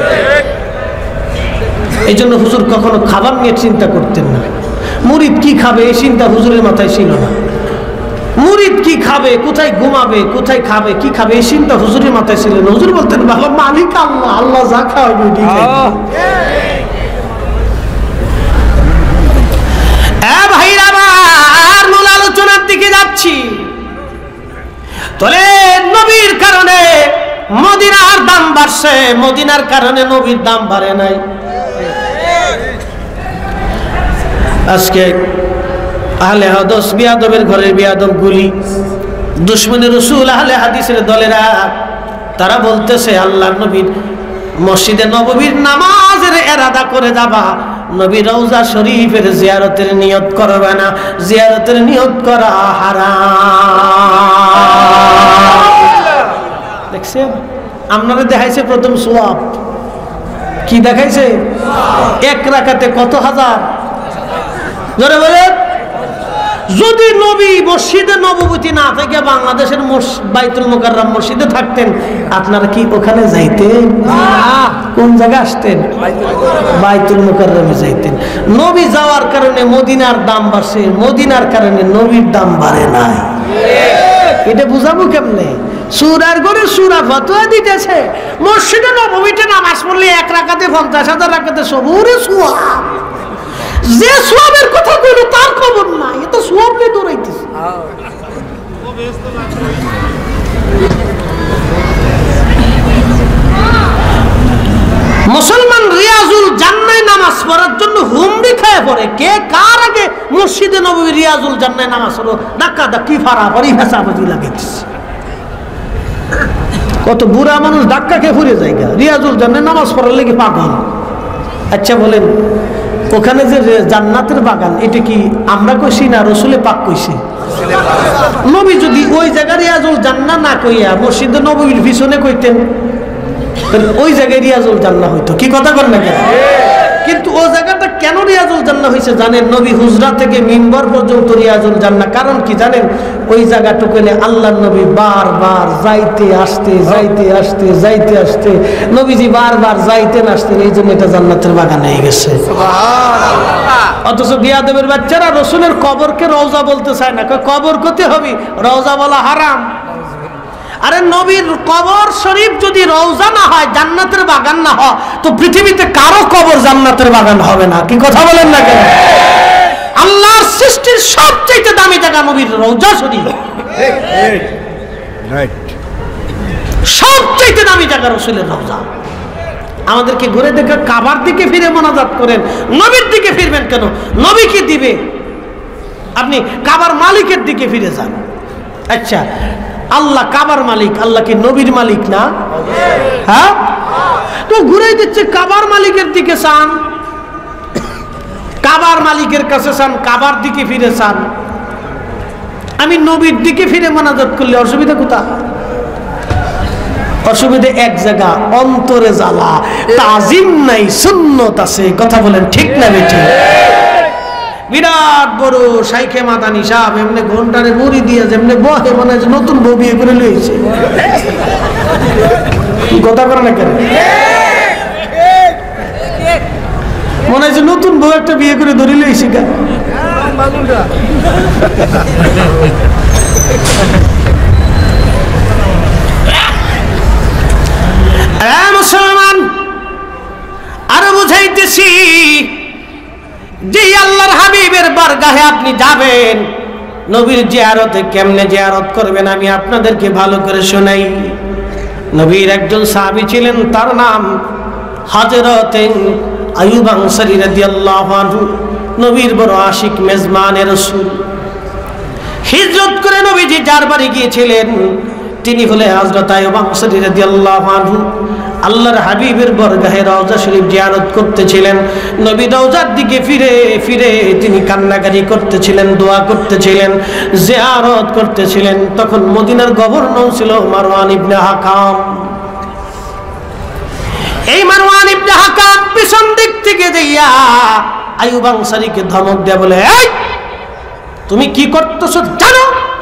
এই জন্য হুজুর কখনো খাবার নিয়ে চিন্তা করতেন না। মুরিদ কি খাবে এই চিন্তা হুজুরের মাথায় ছিল না। মুরিদ কি খাবে, কোথায় ঘুমাবে, কোথায় খাবে, কি খাবে এই চিন্তা হুজুরের মাথায় ছিল না। হুজুর বলতেন বাবা মালিক আল্লাহ, আল্লাহ যা খাওয়াবে ঠিক আছে। ভাইরা আমার মূল আলোচনার দিকে যাচ্ছি। তবে নবীর কারণে মদিনার দাম বাড়ছে, মদিনার কারণে নবীর দাম বাড়ে নাই। আজকে আহলে হাদিস বিয়াদবের ঘরের বিয়াদব গুলি, দুশমনের রাসূল আহলে হাদিসের দলেরা, তারা বলতেছে আল্লাহর নবীর মসজিদে নববীর নামাজের ইরাদা করে যাবা, নবী রওজা শরীফের জিয়ারতের নিয়ত করবে না, জিয়ারতের নিয়ত করা হারাম। দেখছেন? আপনারা দেখাইছে প্রথম সওয়াব। কি দেখাইছে? এক রাকাতে কত হাজার? জোরে বলেন। যদি নবী মসজিদে নববতী না থেকে বাংলাদেশের বাইতুল মুকাররম মসজিদে থাকতেন, আপনারা কি ওখানে যাইতেন? কোন জায়গা আসতেন? বাইতুল মুকাররমে যাইতেন। নবী যাওয়ার কারণে মদিনার দাম বাড়ছে, মদিনার কারণে নবীর দাম বাড়ে নাই। এটা বুঝাবো কেমনে? সূরার ঘরে সূরা ফতোয়া দিতেছে, মসজিদে নববীতে নামাজ পড়লে এক রাকাতে 50,000 রাকাতে সবুরে সওয়াব। যে সওয়াবের কথা কইলো তার খবর নাই, এত সওয়াব নিয়ে দৌড়াইতেছে। মুসলমান রিয়াজুল জান্নায় নামাজ পড়ার জন্য হুমড়ি খেয়ে পড়ে। কে কার আগে মসজিদে নববী রিয়াজুল জান্নায় নামাজ পড়ো, ধাক্কা ধাক্কি ফাড়াফাড়ি ভেসাবাজি লাগেছে। কত বুড়া মানুষ ধাক্কা খেয়ে ফুরে যায়, রিয়াজুল জান্নায় নামাজ পড়ার লেগে পাগল। আচ্ছা বলেন, ওখানে যে জান্নাতের বাগান, এটা কি আমরা কইছি না রাসূলে পাক কইছে? নবী যদি ওই জায়গায় রিয়াজুল জান্নাহ না কইয়া মসজিদে নববীর পিছনে কইতেন, তাহলে ওই জায়গায় রিয়াজুল জান্নাহ হইতো। কি কথা বলেন না কেন? কিন্তু ওই জায়গাটা কেন রিয়াজুল জান্নাহ হয়েছে জানেন? নবী হুজরা থেকে মিম্বর পর্যন্ত রিয়াজুল জান্নাহ। কারণ কি জানেন? ওই জায়গাটুকুনে আল্লাহর নবী বারবার যাইতে আসতে যাইতে আসতে যাইতে আসতে, নবীজি বারবার যাইতেন আসতেন, এই জন্য এটা জান্নাতের বাগান হয়ে গেছে। অথচ বিয়াদবের বাচ্চারা রাসূলের কবরকে রওজা বলতে চায় না, কবর করতে হবে, রওজা বলা হারাম। আরে নবীর কবর শরীফ যদি রওজা না হয়, জান্নাতের বাগান না হয়, তো পৃথিবীতে কারো কবর জান্নাতের বাগান হবে না। কি কথা বলেন না কেন? আল্লাহর সৃষ্টির সবচেয়ে দামি জায়গা নবীর রওজা শরীফ, সবচেয়ে দামি জায়গা রাসূলের রওজা। আমাদেরকে ঘুরে দেখে কাবার দিকে ফিরে মোনাজাত করেন, নবীর দিকে ফিরবেন কেন? নবী কি দিবে? আপনি কাবার মালিকের দিকে ফিরে যান। আচ্ছা, আল্লাহ কাবার মালিক, আল্লাহ কি নবীর মালিক না? হ্যাঁ, তো ঘুরে দিচ্ছে কাবার মালিকের দিকে চান, কাবার মালিকের কাছে চান, কাবার দিকে ফিরে চান। আমি নবীর দিকে ফিরে মোনাজাত করলে অসুবিধা কোথায়? অসুবিধা এক জায়গা, অন্তরে জ্বালা, তাজিম নাই, সুন্নত আছে। কথা বলেন ঠিক না বেঠিক? বিরাট বড় শাইখে মাদানী সাহেব এমনি ঘন্টারে মুড়ি দিয়ে যেমনি বহে, মনে হয় নতুন বউ বিয়ে করে লইছে। কথা করে না কেন? মনে হয় নতুন বউ একটা বিয়ে করে ধরে লইছে। কেন মুসলমান, আরো বুঝাইতেছি যে আল্লাহর হাবিবের বারগাহে আপনি যাবেন, নবীর জিয়ারতে কেমনে জিয়ারত করবেন আমি আপনাদেরকে ভালো করে শোনাই। নবীর একজন সাহাবী ছিলেন, তার নাম হযরত আইয়ুব আনসারী রাদিয়াল্লাহু আনহু। নবীর বড় আশিক, মেজবানে রাসূল। হিজরত করে নবীজি যার বাড়ি গিয়েছিলেন তিনি হলেন হযরত আইয়ুব আনসারী রাদিয়াল্লাহু আনহু। আল্লাহর হাবিবের বরগাহে রওজা শরীফ জিয়ারত করতেছিলেন। নবী রওজার দিকে ফিরে ফিরে তিনি কান্নাকারি করতেছিলেন, দোয়া করতেছিলেন, জিয়ারত করতেছিলেন। তখন মদিনার গভর্নর ছিল মারওয়ান ইবনে হাকাম। এই মারওয়ান ইবনে হাকাম পিছন দিক থেকে যাইয়া আইয়ুব আনসারীকে ধমক দেয়া বলে, এই তুমি কি করতেছো জানো?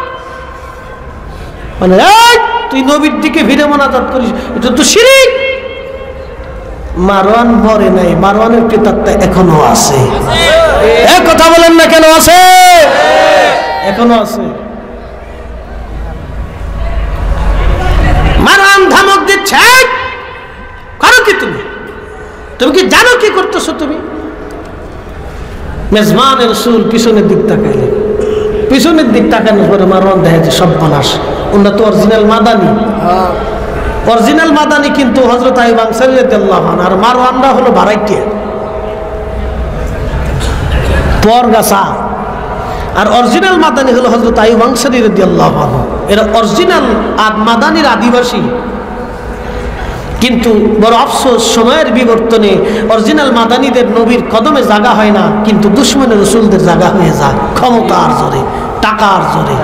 মানে এই তুই নবীর দিকে ফিরে মোনাজাত করিস, এটা তো শিরক। মারওয়ান মরে নাই, মারওয়ানের প্রেতাত্মা এখনো আছে। এই কথা বলেন না কেন? আছে, এখনো আছে। মারওয়ান ধমক দিচ্ছে, করো কি তুমি? তুমি কি জানো কি করতেছো তুমি? মেজবানে রাসূল পিছনের দিক তাকাইলেন। পিছনের দিক তাকানোর পরে মারওয়ান দেখে যে সব বানাস, ওটা তো অরিজিনাল মাদানী। অরিজিনাল মাদানী কিন্তু হযরত আইয়ুব আনসারী রাদিয়াল্লাহু আনহু, আর মারওয়ানরা হলো ভাড়াইটিয়া, পরগাছা। আর অরিজিনাল মাদানী হলো হযরত আইয়ুব আনসারী রাদিয়াল্লাহু আনহু। এরা অরিজিনাল মাদানীর আদিবাসী। কিন্তু বড় আফসোস, সময়ের বিবর্তনে অরিজিনাল মাদানীদের নবীর কদমে জায়গা হয় না, কিন্তু দুশমনের রাসূলদের জায়গা হয়ে যায় ক্ষমতার জোরে, টাকার জোরে।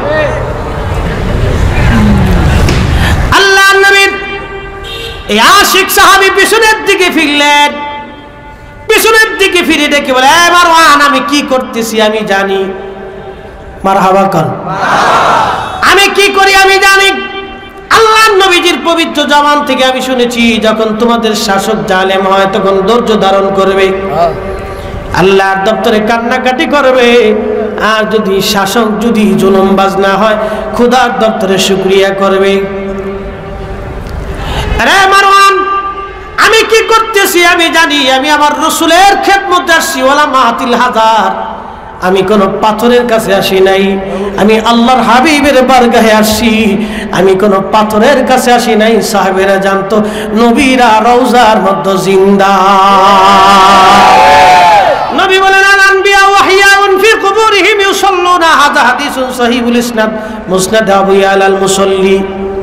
আল্লাহর নবীর এই আশিক সাহাবী পিছনের দিকে ফিরলেন। পিছনের দিকে ফিরে ডেকে বলে, এ মারওয়ান, আমি কি করতেছি আমি জানি। মারহাবা কর। আমি কি করি আমি জানি। আল্লাহর নবীজির পবিত্র জবান থেকে আমি শুনেছি, যখন তোমাদের শাসক জালেম হয় তখন ধৈর্য ধারণ করবে, আল্লাহর দপ্তরে কান্নাকাটি করবে। আর যদি শাসক যদি জুলুমবাজ না হয়, খোদার দপ্তরে শুকরিয়া করবে। আরে মারওয়ান, আমি কি করতেছি আমি জানি। আমি আমার রাসূলের খেদমতে আসছি, ওয়ালা মাহাতিল হাজার। আমি কোনো পাথরের কাছে আসি নাই, আমি আল্লাহর হাবিবের বারগাহে আসছি। আমি কোনো পাথরের কাছে আসি নাই। সাহাবেরা জানতো নবীরা রওজার মধ্যে জিন্দা। নবী বলেন, আল আনবিয়া ওয়াহিয়াউন ফি কুবুরিহিম ইউসাল্লুনা। হাযা হাদিসুন সহিহুল ইসনাদ মুসনাদ আবু ইয়ালা আল মুসাল্লি।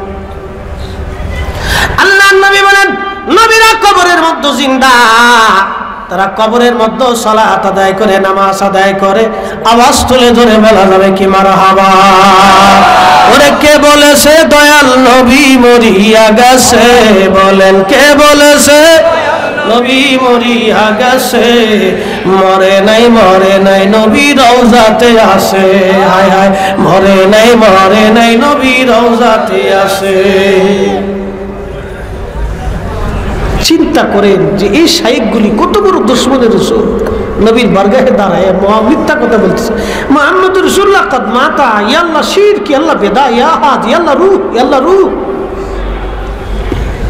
আল্লাহর নবী বলেন, নবীরা কবরের মধ্যে জিন্দা। তারা কবরের মধ্যে সালাত আদায় করে, নামাজ আদায় করে। আওয়াজ তুলে ধরে বলা যাবে কি মারহাবা। ওরে কে বলেছে দয়াল নবী মরিয়া গেছে? বলেন কে বলেছে নবী মরিয়া গেছে? মরে নাই, মরে নাই, নবী রওজাতে আসে। হায় হায়, মরে নাই, মরে নাই, নবী রওজাতে আসে। চিন্তা করেন যে এই শাইখগুলি কত বড় দুশমনের রাসূল। নবীর বারগাহে দাঁড়ায় মিথ্যা কথা বলতেছে। মুহাম্মদুর রাসূলুল্লাহ কদ মাতা, ইয়া আল্লাহ শিরক, ইয়া আল্লাহ বেদা, ইয়া হাদ, ইয়া আল্লাহ রূহ, ইয়া আল্লাহ রূহ।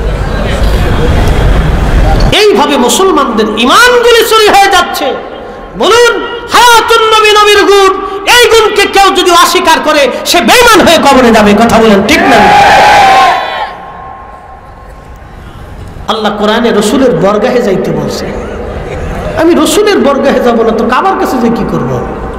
এইভাবে মুসলমানদের ঈমানগুলি চুরি হয়ে যাচ্ছে। বলুন, হায়াতুন নবী, নবীর গুণ, এই গুণকে কেউ যদি অস্বীকার করে সে বেঈমান হয়ে কবরে যাবে। কথা বলেন ঠিক না? আল্লাহ কোরআনে রসুলের বরগাহে যাইতে বলছে। আমি রসুলের বরগাহে যাব না তো কাবার কাছে যে কি করব?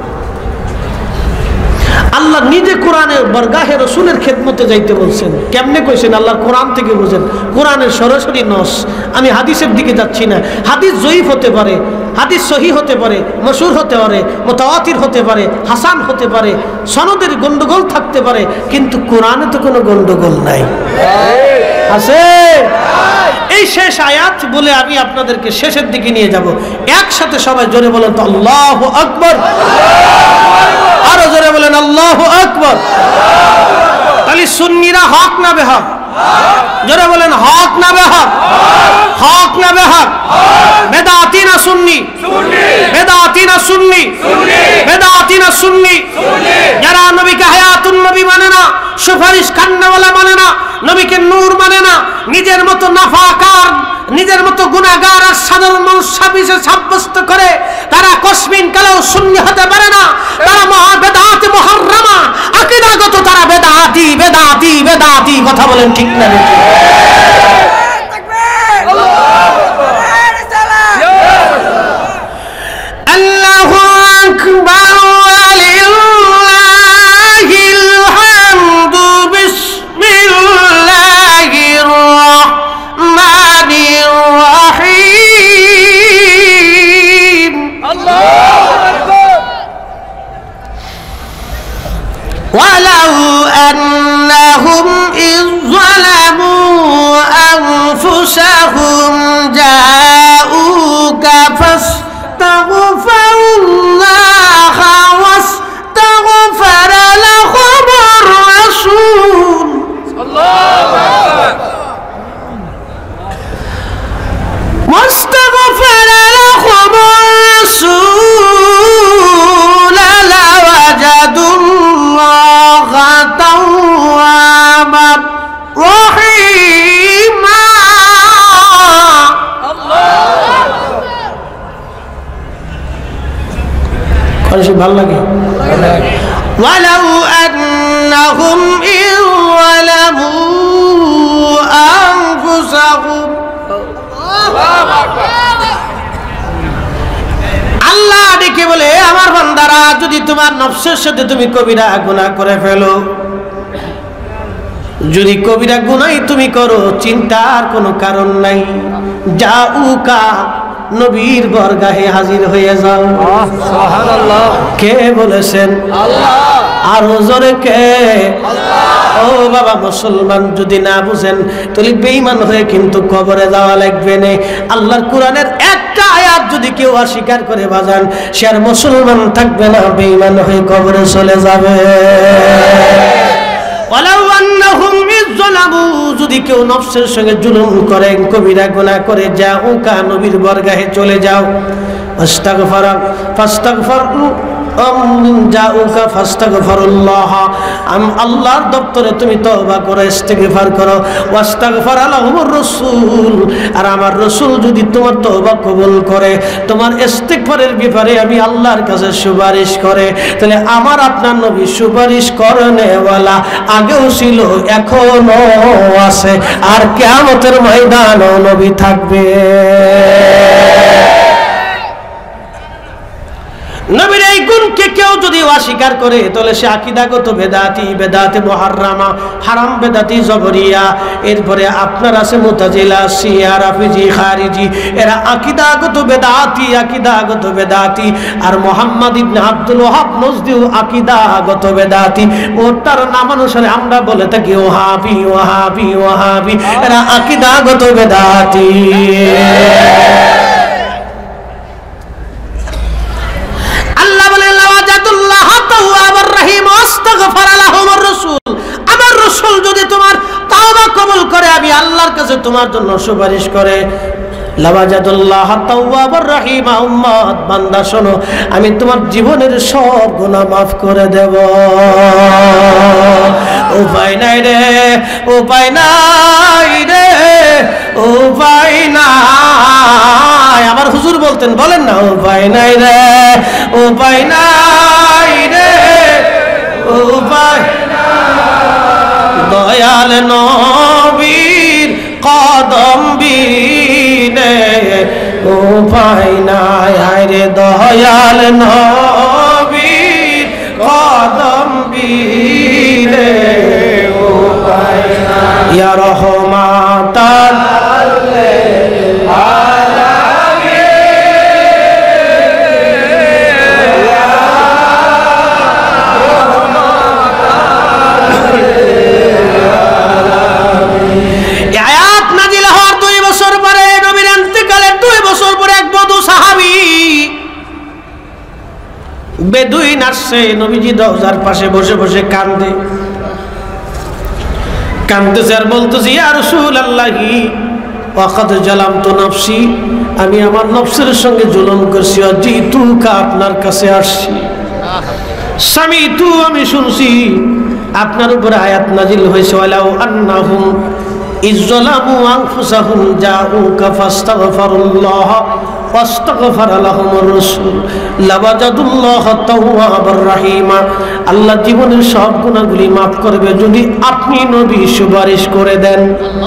আল্লাহ নিজে কোরআনের বরগাহে রসুলের খেদমতে যাইতে বলছেন। কেমনে কইছেন? আল্লাহর কোরআন থেকে বুঝেন, কোরআনের সরাসরি নস। আমি হাদিসের দিকে যাচ্ছি না। হাদিস জয়ীফ হতে পারে, হাদিস সহি হতে পারে, মশহুর হতে পারে, মুতাওয়াতির হতে পারে, হাসান হতে পারে, সনদের গন্ডগোল থাকতে পারে, কিন্তু কোরআনে তো কোনো গন্ডগোল নাই। আছে? এই শেষ আয়াত বলে আমি আপনাদেরকে শেষের দিকে নিয়ে যাব। একসাথে সবাই জোরে বলেন তো আল্লাহু আকবার। আরো জোরে বলেন আল্লাহু আকবার। তাহলে সুন্নিরা হক না বেহক? জোরে বলেন হক না বেহক? হক না বেহক? বেদাতি না সুন্নি? বেদাতি না সুন্নি? বেদাতি না সুন্নি? যারা নবীকে হায়াতুন নবী মানে না, সুপারিশ কান্নাওয়ালা মানে না, নবীকে নূর মানে না, নিজের মতো নাফাকার, নিজের মতো গুনাহগার আর সাধারণ মানুষ সাব্যস্ত করে, তারা কসমিন কালেও সুন্নি হতে পারে না। তারা মহা বেদাতি মুহাররামা, আকীদাগত তারা বেদাতি বেদাতি বেদাতি। কথা বলেন ঠিক না? আল্লাহু আকবার। ولو أنهم إذ ظلموا أنفسهم جاءوك فاستغفروا الله واستغفر لهم الرسول واستغفر لهم الرسول لوجدوا الله توابا رحيما। ভালো লাগে? ولو أنهم إذ ظلموا أنفسهم। আল্লাহ ডেকে বলে, আমার বান্দারা, যদি তোমার নফসের সাথে তুমি কবিরা গুনাহ করে ফেলো, যদি কবিরা গুনাহ তুমি করো, চিন্তার কোনো কারণ নাই, জাউকা নবীর বরগাহে হাজির হয়ে যাও। সুবহানাল্লাহ। কে বলেছেন? আল্লাহ। আরো জোরে কে? আল্লাহ। ও বাবা মুসলমান, যদি না বুঝেন তাহলে বেঈমান হয়ে কিন্তু কবরে যাওয়া লাগবে না। আল্লাহর কোরআনের একটা আয়াত যদি কেউ অস্বীকার করে বাজান, সে আর মুসলমান থাকবে না, বেঈমান হয়ে কবরে চলে যাবে। ওয়ালাউ আন্নাহুম ইযলামু, যদি কেউ নফসের সঙ্গে জুলুম করে, কবিরা গুনাহ করে, জাউকা নবীর বরগাহে চলে যাও, ফাস্তাগফারু জাউকা ফাস্তাগফিরুল্লাহ, আল্লাহর দপ্তরে তুমি তওবা করো, ইস্তিগফার করো, ওয়াস্তাগফার লাহুমুর রাসূল, আর আমার রাসূল যদি তোমার তওবা কবুল করে, তোমার ইস্তিগফারের ব্যাপারে আমি আল্লাহর কাছে সুপারিশ করে, তাহলে আমার আপনার নবী সুপারিশ করনেওয়ালা আগেও ছিল, এখনো আছে, আর কিয়ামতের ময়দানেও নবী থাকবে। নবীর এই গুণকে কেউ যদি অস্বীকার করে, তাহলে সে আকীদাগত বেদাতি, বেদাতে মুহাররামা, হারাম বেদাতি জবরিয়া। এরপরে আপনার আছে মুতাজিলা, শিয়া, রাফিজি, খারিজি, এরা আকীদাগত বেদাতি, আকীদাগত বেদাতি। আর মুহাম্মদ ইবনে আব্দুল ওয়াহাব নজদিও আকীদাগত বেদাতি। ওটার নামানুসারে আমরা বলে থাকি ওহাবি, ওহাবি, ওহাবি। এরা আকীদাগত বেদাতি। আমার রাসূল যদি তোমার তাওবা কবুল করে, আমি আল্লাহর কাছে তোমার জন্য সুপারিশ করে, লাওয়াজাদুল্লাহ তাওয়াবুর রহিম। উম্মত বান্দা শোনো, আমি তোমার জীবনের সব গুনাহ মাফ করে দেব। উপায় নাই রে, উপায় নাই রে, উপায় নাই। নাই। আবার হুজুর বলতেন, বলেন না, উপায় নাই রে, উপায় নাই রে, উপায় দয়াল নবীর কদম বিনে উপায় নাই রে, দয়াল নবীর কদম বিনে উপায় নাই। ইয়া রহমাতাল লিল আলামিন। আয়াত নাজিল হওয়ার 2 বছর পরে, নবীর ইন্তেকালের 2 বছর পরে এক বদু সাহাবী বেদুইন আসছে, নবীজি দরজার পাশে বসে বসে কান্দে, কান্দতেছে আর বলতেছে, ইয়া রাসূলুল্লাহি ওয়াকাদ জালামতু নাফসি, আমি আমার নফসের সঙ্গে জুলুম করছি, জিতুকা আপনার কাছে আসছি, সামিতু আমি শুনছি আপনার উপর আয়াত নাজিল হয়েছে, ওয়ালাউ আন্নাহুম ইযলামু আনফুসাহুম জাউকা ফাস্তাগফিরুল্লাহ ওয়াস্তাগফারা লাহুমুর রাসূল লাওয়াজাদুল্লাহ তাওয়াবার রাহিমা। আল্লাহ জীবনের সব গুনাহগুলি maaf করবে যদি আপনি নবী সুপারিশ করে দেন।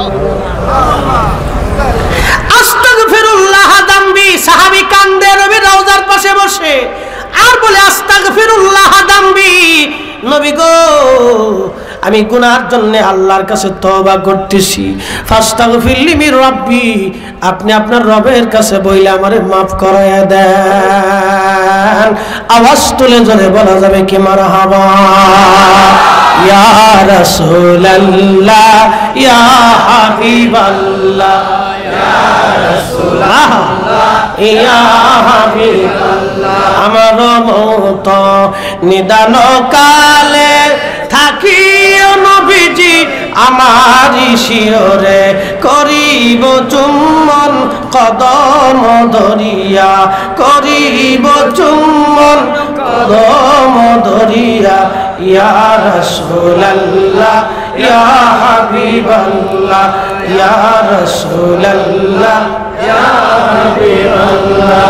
আস্তাগফিরুল্লাহ দাম্বি, সাহাবী কান্দে নবীর রওজার পাশে বসে আর বলে, আস্তাগফিরুল্লাহ দাম্বি, নবী গো আমি গুনার জন্য আল্লাহর কাছে তওবা করতেছি, ফাস্তাগফির লি মির রাব্বি, আপনি আপনার রবের কাছে বইলে আমারে maaf করায়া দেন। আওয়াজ তুলে জোরে বলা যাবে কি মারহাবা। ইয়া রাসূলুল্লাহ ইয়া হাবিবাল্লাহ ইয়া রাসূলুল্লাহ ইয়া হাবিবাল্লাহ, আমার মত নিদান কালে থাকিও নবীজি আমারি শিওরে, করিব চুম্বন কদম ধরিয়া, করিব চুম্বন কদম ধরিয়া, ইয়া রাসূলুল্লাহ ইয়া হাবিবাল্লাহ ইয়া রাসূলুল্লাহ ইয়া হাবিবাল্লাহ।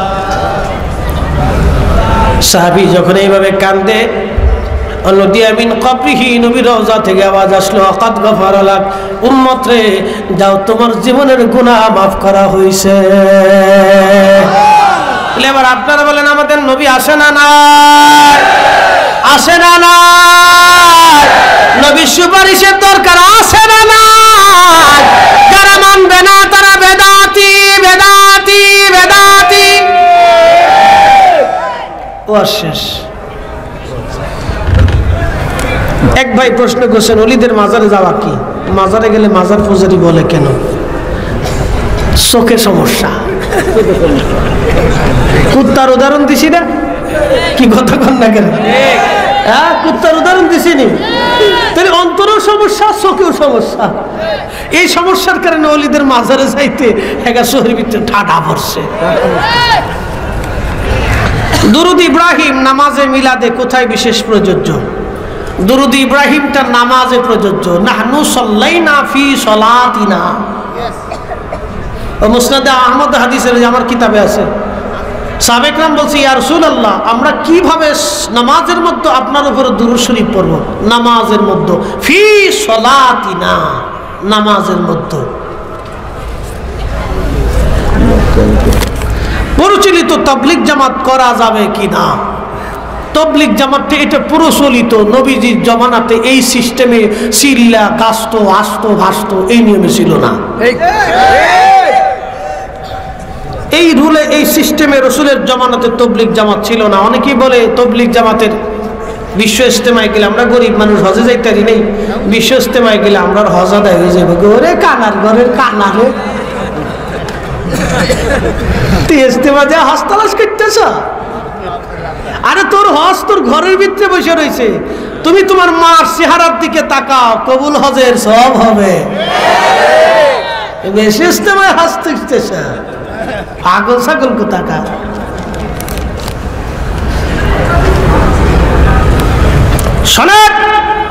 সাহাবী যখন এইভাবে কান্দে, নদিয়া মিন কবরিহি, নবীর রওজা থেকে আওয়াজ আসলো, ওয়াকাদ গফারা লাক, উম্মত রে যাও তোমার জীবনের গুনাহ maaf করা হইছে। এবার আপনারা বলেন, আমাদের নবী আসে না নাই? আসে না নাই? নবীর সুপারিশের দরকার আছে না নাই? যারা মানবে না তারা বেদাতি, বেদাতি, বেদাতি। ও শেষ। এক ভাই প্রশ্ন করছেন, ওলিদের মাজারে যাওয়া কি? মাজারে গেলে মাজার পূজারি বলে কেন? চোখে সমস্যা। কুত্তার উদাহরণ দিছি না? কি কথা কন না কেন? হ্যাঁ, কুত্তার উদাহরণ দিছি নি? তাহলে অন্তরেও সমস্যা, চোখেও সমস্যা। এই সমস্যার কারণে ওলিদের মাজারে যাইতে একা শহরের ভিতরে ঠাডা পড়ছে। দুরুদ ইব্রাহিম নামাজে মিলাদে কোথায় বিশেষ প্রযোজ্য? দুরুদ ইব্রাহিমটা নামাজে প্রযোজ্য। নাহনু সাল্লাইনা ফি সলাতিনা, ও মুসনাদে আহমদ হাদিসের আমার কিতাবে আছে। সাহাবা একরাম বলছে, ইয়া রাসূলুল্লাহ আমরা কিভাবে নামাজের মধ্যে আপনার উপরে দুরূদ শরীফ পড়ব? নামাজের মধ্যে, ফি সলাতিনা, নামাজের মধ্যে। পরিচালিত তাবলীগ জামাত করা যাবে কি না? তাবলীগ জামাতটা এটা প্রচলিত, নবীজির জমানাতে এই সিস্টেমে সিল্লা কাস্ত আস্ত ভাস্ত এই নিয়মে ছিল না। এই রুলে এই সিস্টেমে রসুলের জমানাতে তাবলীগ জামাত ছিল না। অনেকেই বলে তাবলীগ জামাতের বিশ্ব ইজতেমায় গেলে, আমরা গরিব মানুষ হজে যাইতে পারি নাই, বিশ্ব ইজতেমায় গেলে আমরা হজ আদায় হয়ে যাবে। ওরে কানার ঘরের কানারে তুই ইজতেমা যা হজ তালাশ করতেছ? আরে তোর হজ তোর ঘরের ভিতরে বসে রয়েছে, তুমি তোমার মার চেহারার দিকে তাকাও, কবুল হজের সব হবে। বেশি ইজতেমায় হজ করতেছ, পাগল ছাগল কোথাকার। শোনেন,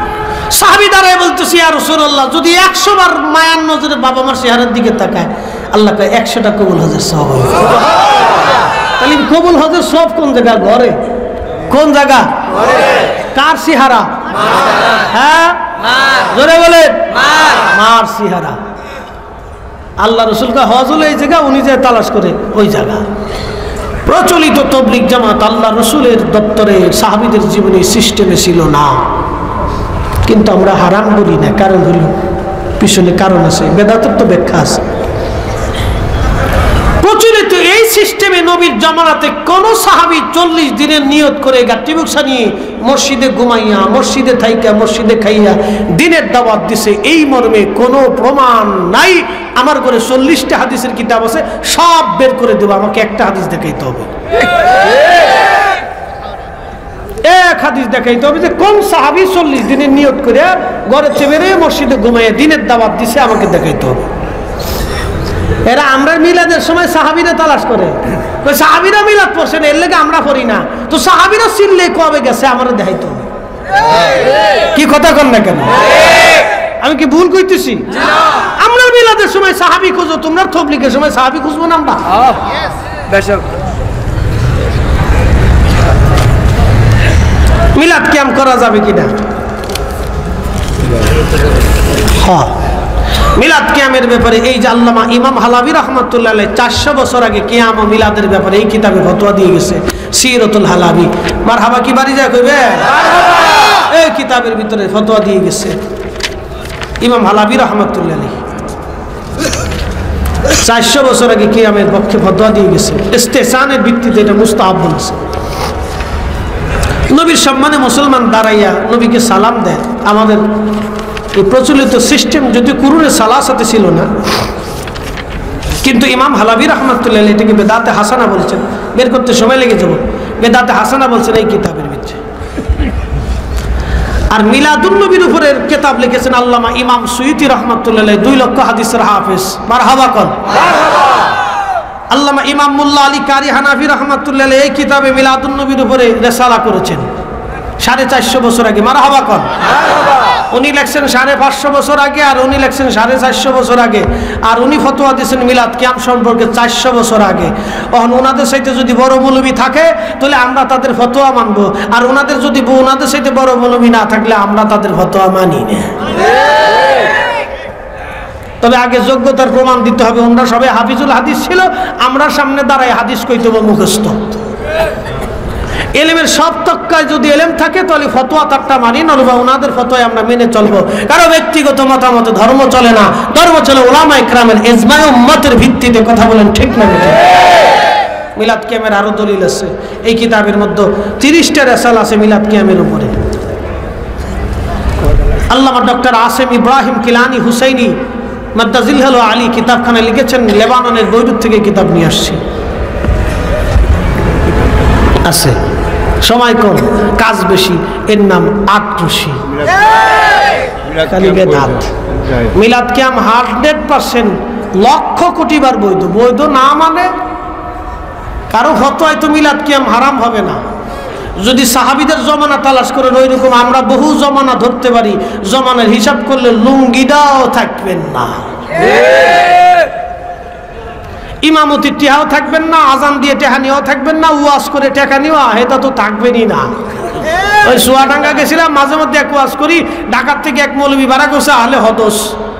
সাহাবী দাঁড়ায় বলতেছি, ইয়া রাসূলুল্লাহ যদি 100 বার মায়ার নজরে বাবা মার চেহারার দিকে তাকায় আল্লাহ কয় 100টা কবুল হজের সওয়াব হবে। তাহলে কবুল হজের সব কোন জায়গা? ঘরে। কোন জায়গা? কার সিহারা? হ্যাঁ, জোরে বলেন, মার সিহারা। আল্লাহ রসুলকে হজ হলো এই জায়গা, উনি যে তালাশ করে ওই জায়গা। প্রচলিত তবলিগ জামাত আল্লাহ রসুলের দপ্তরে সাহাবীদের জীবনে সিস্টেমে ছিল না, কিন্তু আমরা হারাম বলি না। কারণ হলো পিছনে কারণ আছে, বেদাতের তো ব্যাখ্যা আছে। প্রচলিত এই সিস্টেমে নবীর জামানাতে কোন সাহাবী 40 দিনের নিয়ত করে গাট্টি বক্সা নিয়ে মসজিদে ঘুমাইয়া, মসজিদে থাইকা, মসজিদে খাইয়া দিনের দাওয়াত দিছে, এই মর্মে কোনো প্রমাণ নাই। আমার ঘরে 40টা হাদিসের কিতাব আছে, সব বের করে দেবো, আমাকে একটা হাদিস দেখাইতে হবে। এক হাদিস দেখাইতে হবে যে কোন সাহাবী 40 দিনের নিয়ত করে ঘরে চেপে মসজিদে ঘুমাইয়া দিনের দাওয়াত দিছে, আমাকে দেখাইতে হবে। এরা আমরা মিলাদের সময় সাহাবীরা তালাশ করে, সাহাবীরা মিলাদ পড়ছে না, এর লেগে আমরা পড়ি না। তো সাহাবীরা চিনলে কবে গেছে আমরা দেখাইতে হবে। কি কথা কন না কেন? আমি কি ভুল কইতেছি? আমরা মিলাদের সময় সাহাবী খুঁজো, তোমরা তবলিগের সময় সাহাবী খুঁজবো না আমরা? মিলাদ কিয়াম করা যাবে কিনা? হ্যাঁ, মিলাদ কিয়ামের ব্যাপারে এই যে আল্লামা ইমাম হালাবি রাহমাতুল্লাহ আলাইহি 400 বছর আগে কিয়াম ও মিলাদের ব্যাপারে এই কিতাবে ফতোয়া দিয়ে গেছে, সিরাতুল হালাবি। মারহাবা কি বাড়ি যায় কইবে? মারহাবা। এই কিতাবের ভিতরে ফতোয়া দিয়ে গেছে ইমাম হালাবি রাহমাতুল্লাহ আলাইহি 400 বছর আগে কিয়ামের পক্ষে ফতোয়া দিয়ে গেছে। ইস্তেহসানের ভিত্তিতে এটা মুস্তাহাব বলেছে। নবীর সম্মানে মুসলমান দাঁড়াইয়া নবীকে সালাম দেয়। আমাদের এই প্রচলিত সিস্টেম যদি কুরুনে সালাসাতে ছিল না, কিন্তু ইমাম হালাবি রাহমাতুল্লাহ এটাকে বেদাতে হাসানা বলেছেন। বের করতে সময় লেগে যাব। বেদাতে হাসানা বলছেন এই কিতাবের ভিতরে। আর মিলাদুন নবীর উপরে কিতাব লিখেছেন আল্লামা ইমাম সুয়ুতি রাহমাতুল্লাহ 2 লক্ষ হাদিসের হাফেজ। মারহাবা কোন? আল্লামা ইমাম মোল্লা আলী কারি হানাফি রাহমাতুল্লাহ এই কিতাবে মিলাদুন নবীর উপরে রিসালা করেছেন 450 বছর আগে। মারহাবা কোন? উনি লেখছেন 550 বছর আগে, আর উনি লেখছেন 450 বছর আগে, আর উনি ফতোয়া দিয়েছেন মিলাদ কিয়াম সম্পর্কে 400 বছর আগে। ওনাদের সাথে যদি বড় মৌলবী থাকে তাহলে আমরা তাদের ফতোয়া মানব, আর ওনাদের যদি ওনাদের সাথে বড় মৌলবী না থাকলে আমরা তাদের ফতোয়া মানি না। তবে আগে যোগ্যতার প্রমাণ দিতে হবে। ওনারা সবাই হাফিজুল হাদিস ছিল, আমরা সামনে দাঁড়ায় হাদিস কইতে হবে মুখস্থ। এলেমের সব তক্কায় যদি এলেম থাকে তাহলে ফতোয়া তারটা মানি, নতুবা ওনাদের ফতোয়ায় আমরা মেনে চলবো। কারো ব্যক্তিগত মতামতে ধর্ম চলে না, ধর্ম চলে উলামা ইকরামের ইজমায়ে উম্মতের ভিত্তিতে। কথা বলেন ঠিক না? মিলাদ কিয়ামের আরো দলিল আছে এই কিতাবের মধ্যে। 30টা রিসালা আছে মিলাদ কিয়ামের উপরে। আল্লামা doctor Asem Ibrahim Kilani Husaini মাদ্দাজিলহাল আলী কিতাবখানা লিখেছেন, লেবাননের বৈরুত থেকে কিতাব নিয়ে আসছি। আছে, সময় কম, কাজ বেশি, এর নাম আটরশি। মিলাদ কিয়াম 100% লক্ষ কোটি বার বৈধ। বৈধ না মানে কারো ফতোয়ায় তো মিলাদ কিয়াম হারাম হবে না। যদি সাহাবীদের জমানা তালাশ করেন ওই রকম আমরা বহু জমানা ধরতে পারি। জমানার হিসাব করলে লুঙ্গিটাও থাকবেন না, ইমামতি টেহাও থাকবেন না, আজান দিয়ে টেহা নিয়েও থাকবেন না, ওয়াজ করে টেকা নেওয়া এটা তো থাকবেনই না। ওই চুয়াডাঙ্গা গেছিলাম, মাঝে মধ্যে এক ওয়াজ করি, ঢাকার থেকে এক মৌলবী ভাড়া করছে, আহলে হদস।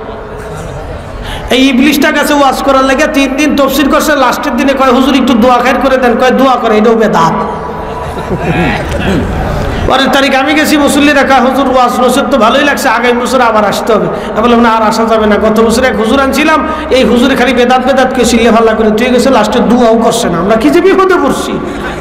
এই ইবলিশটা কাছে ওয়াজ করার লেগে 3 দিন তফসির করছে। লাস্টের দিনে কয় হুজুর একটু দোয়া খায়ের করে দেন। কয় দোয়া করে, এটাও বেদাত। পরের তারিখ আমি গেছি, মুসল্লি রাখা হুজুর ওয়াজ নসিহত তো ভালোই লাগছে, আগামী বছর আবার আসতে হবে। আমি বললাম না, আর আসা যাবে না। গত বছর এক হুজুর আনছিলাম, এই হুজুরে খালি বেদাত বেদাত কে সিল্লে ফাল্লা করে তুই গেছে, লাস্টে দোয়াও করছে না। আমরা কি যে বিপদে পড়ছি।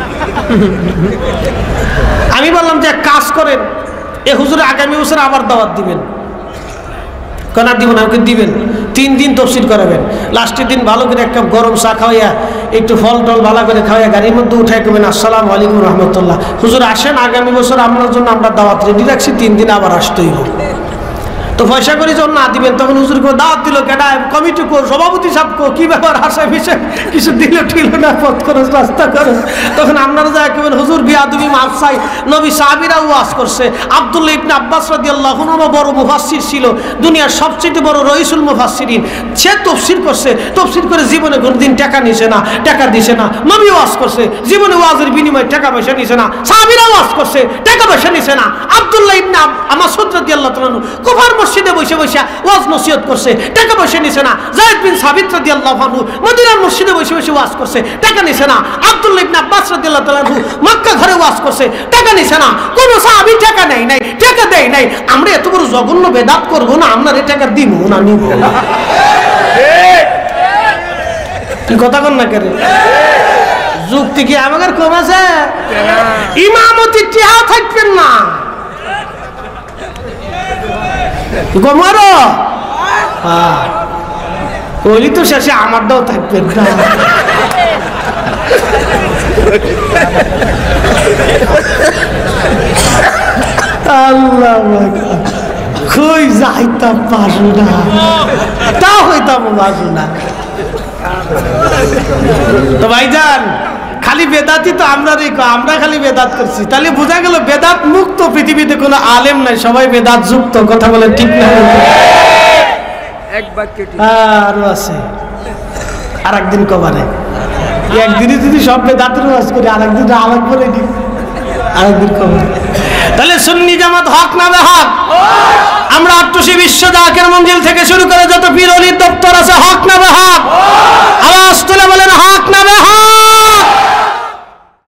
আমি বললাম যে এক কাজ করেন, এই হুজুরে আগামী বছর আবার দাওয়াত দিবেন। কেনা দিব না? আমাকে দিবেন। 3 দিন তফসিল করাবেন। লাস্টের দিন ভালো করে 1 কাপ গরম চা খাওয়াইয়া, একটু ফল টল ভালো করে খাওয়াইয়া গাড়ির মধ্যে উঠাই করবেন, আসসালামু আলাইকুম রহমতুল্লাহ, হুজুর আসেন, আগামী বছর আপনার জন্য আমরা দাওয়াত রেডি রাখছি, 3 দিন আবার আসতেই হোক। তো পয়সা করে যখন না দিবেন তখন হুজুর কো দাওয়াত দিল, কেডা কমিটি কো, সভাপতি সাহেব কো, কি ব্যাপার আসা বিষয় কিছু দিল ঠিল না, পথ খরচ রাস্তা খরচ। তখন আপনারা যা কেবেন হুজুর বিয়াদবি মাফ চাই, নবী সাহাবীরা ওয়াজ করছে। আব্দুল্লাহ ইবনে আব্বাস রাদিয়াল্লাহু আনহু বড় মুফাসসির ছিল, দুনিয়ার সবচেয়ে বড় রইসুল মুফাসসিরিন। সে তাফসীর করছে, তাফসীর করে জীবনে কোনোদিন টাকা নিছে না, টাকা দিছে না। নবী ওয়াজ করছে, জীবনে ওয়াজের বিনিময়ে টাকা পয়সা নিছে না। সাহাবীরা ওয়াজ করছে, টাকা পয়সা নিছে না। আব্দুল্লাহ ইবনে মাসউদ রাদিয়াল্লাহু তাআলা কুফার মসজিদে বসে বসে ওয়াজ নসিহত করছে, টাকা পয়সা নিছে না। যায়েদ বিন সাবিত রাদিয়াল্লাহু আনহু মদিনার মসজিদে বসে বসে ওয়াজ করছে, টাকা নিছে না। আব্দুল্লাহ ইবনে আব্বাস রাদিয়াল্লাহু তাআলা মক্কা ঘরে ওয়াজ করছে, টাকা নিছে না। কোন সাহাবী টাকা নেয় নাই, টাকা দেয় নাই। আমরা এত বড় জঘন্য বেদাত করব না, আপনার এই টাকা দিব না, নিব না। কি কথা কন না করে? যুক্তি কি আমাদের কম আছে? ইমামতি টিহা থাকবেন না, গমারো ওই তো শেষে আমারটাও থাকবে না। আল্লাহ কই যাইতাম পারু না, তা হইতাম পারু না। তো ভাইজান খালি বেদাতি তো আমরা খালি বেদাত করছি, তাহলে বোঝা গেল বেদাত মুক্ত পৃথিবীতে কোনো আলেম নাই, সবাই বেদাত যুক্ত। কথা বলে ঠিক না? আরো আছে, আর একদিন কবারে, একদিনই যদি সব বেদাতের ওয়াজ করি, আর একদিন আলাগ বলে দিই, আরেকদিন কবারে। তাহলে সুন্নি জামাত হক না বেহক? আমরা আট্টুসি বিশ্ব জাকের মঞ্জিল থেকে শুরু করে যত পীর ওলি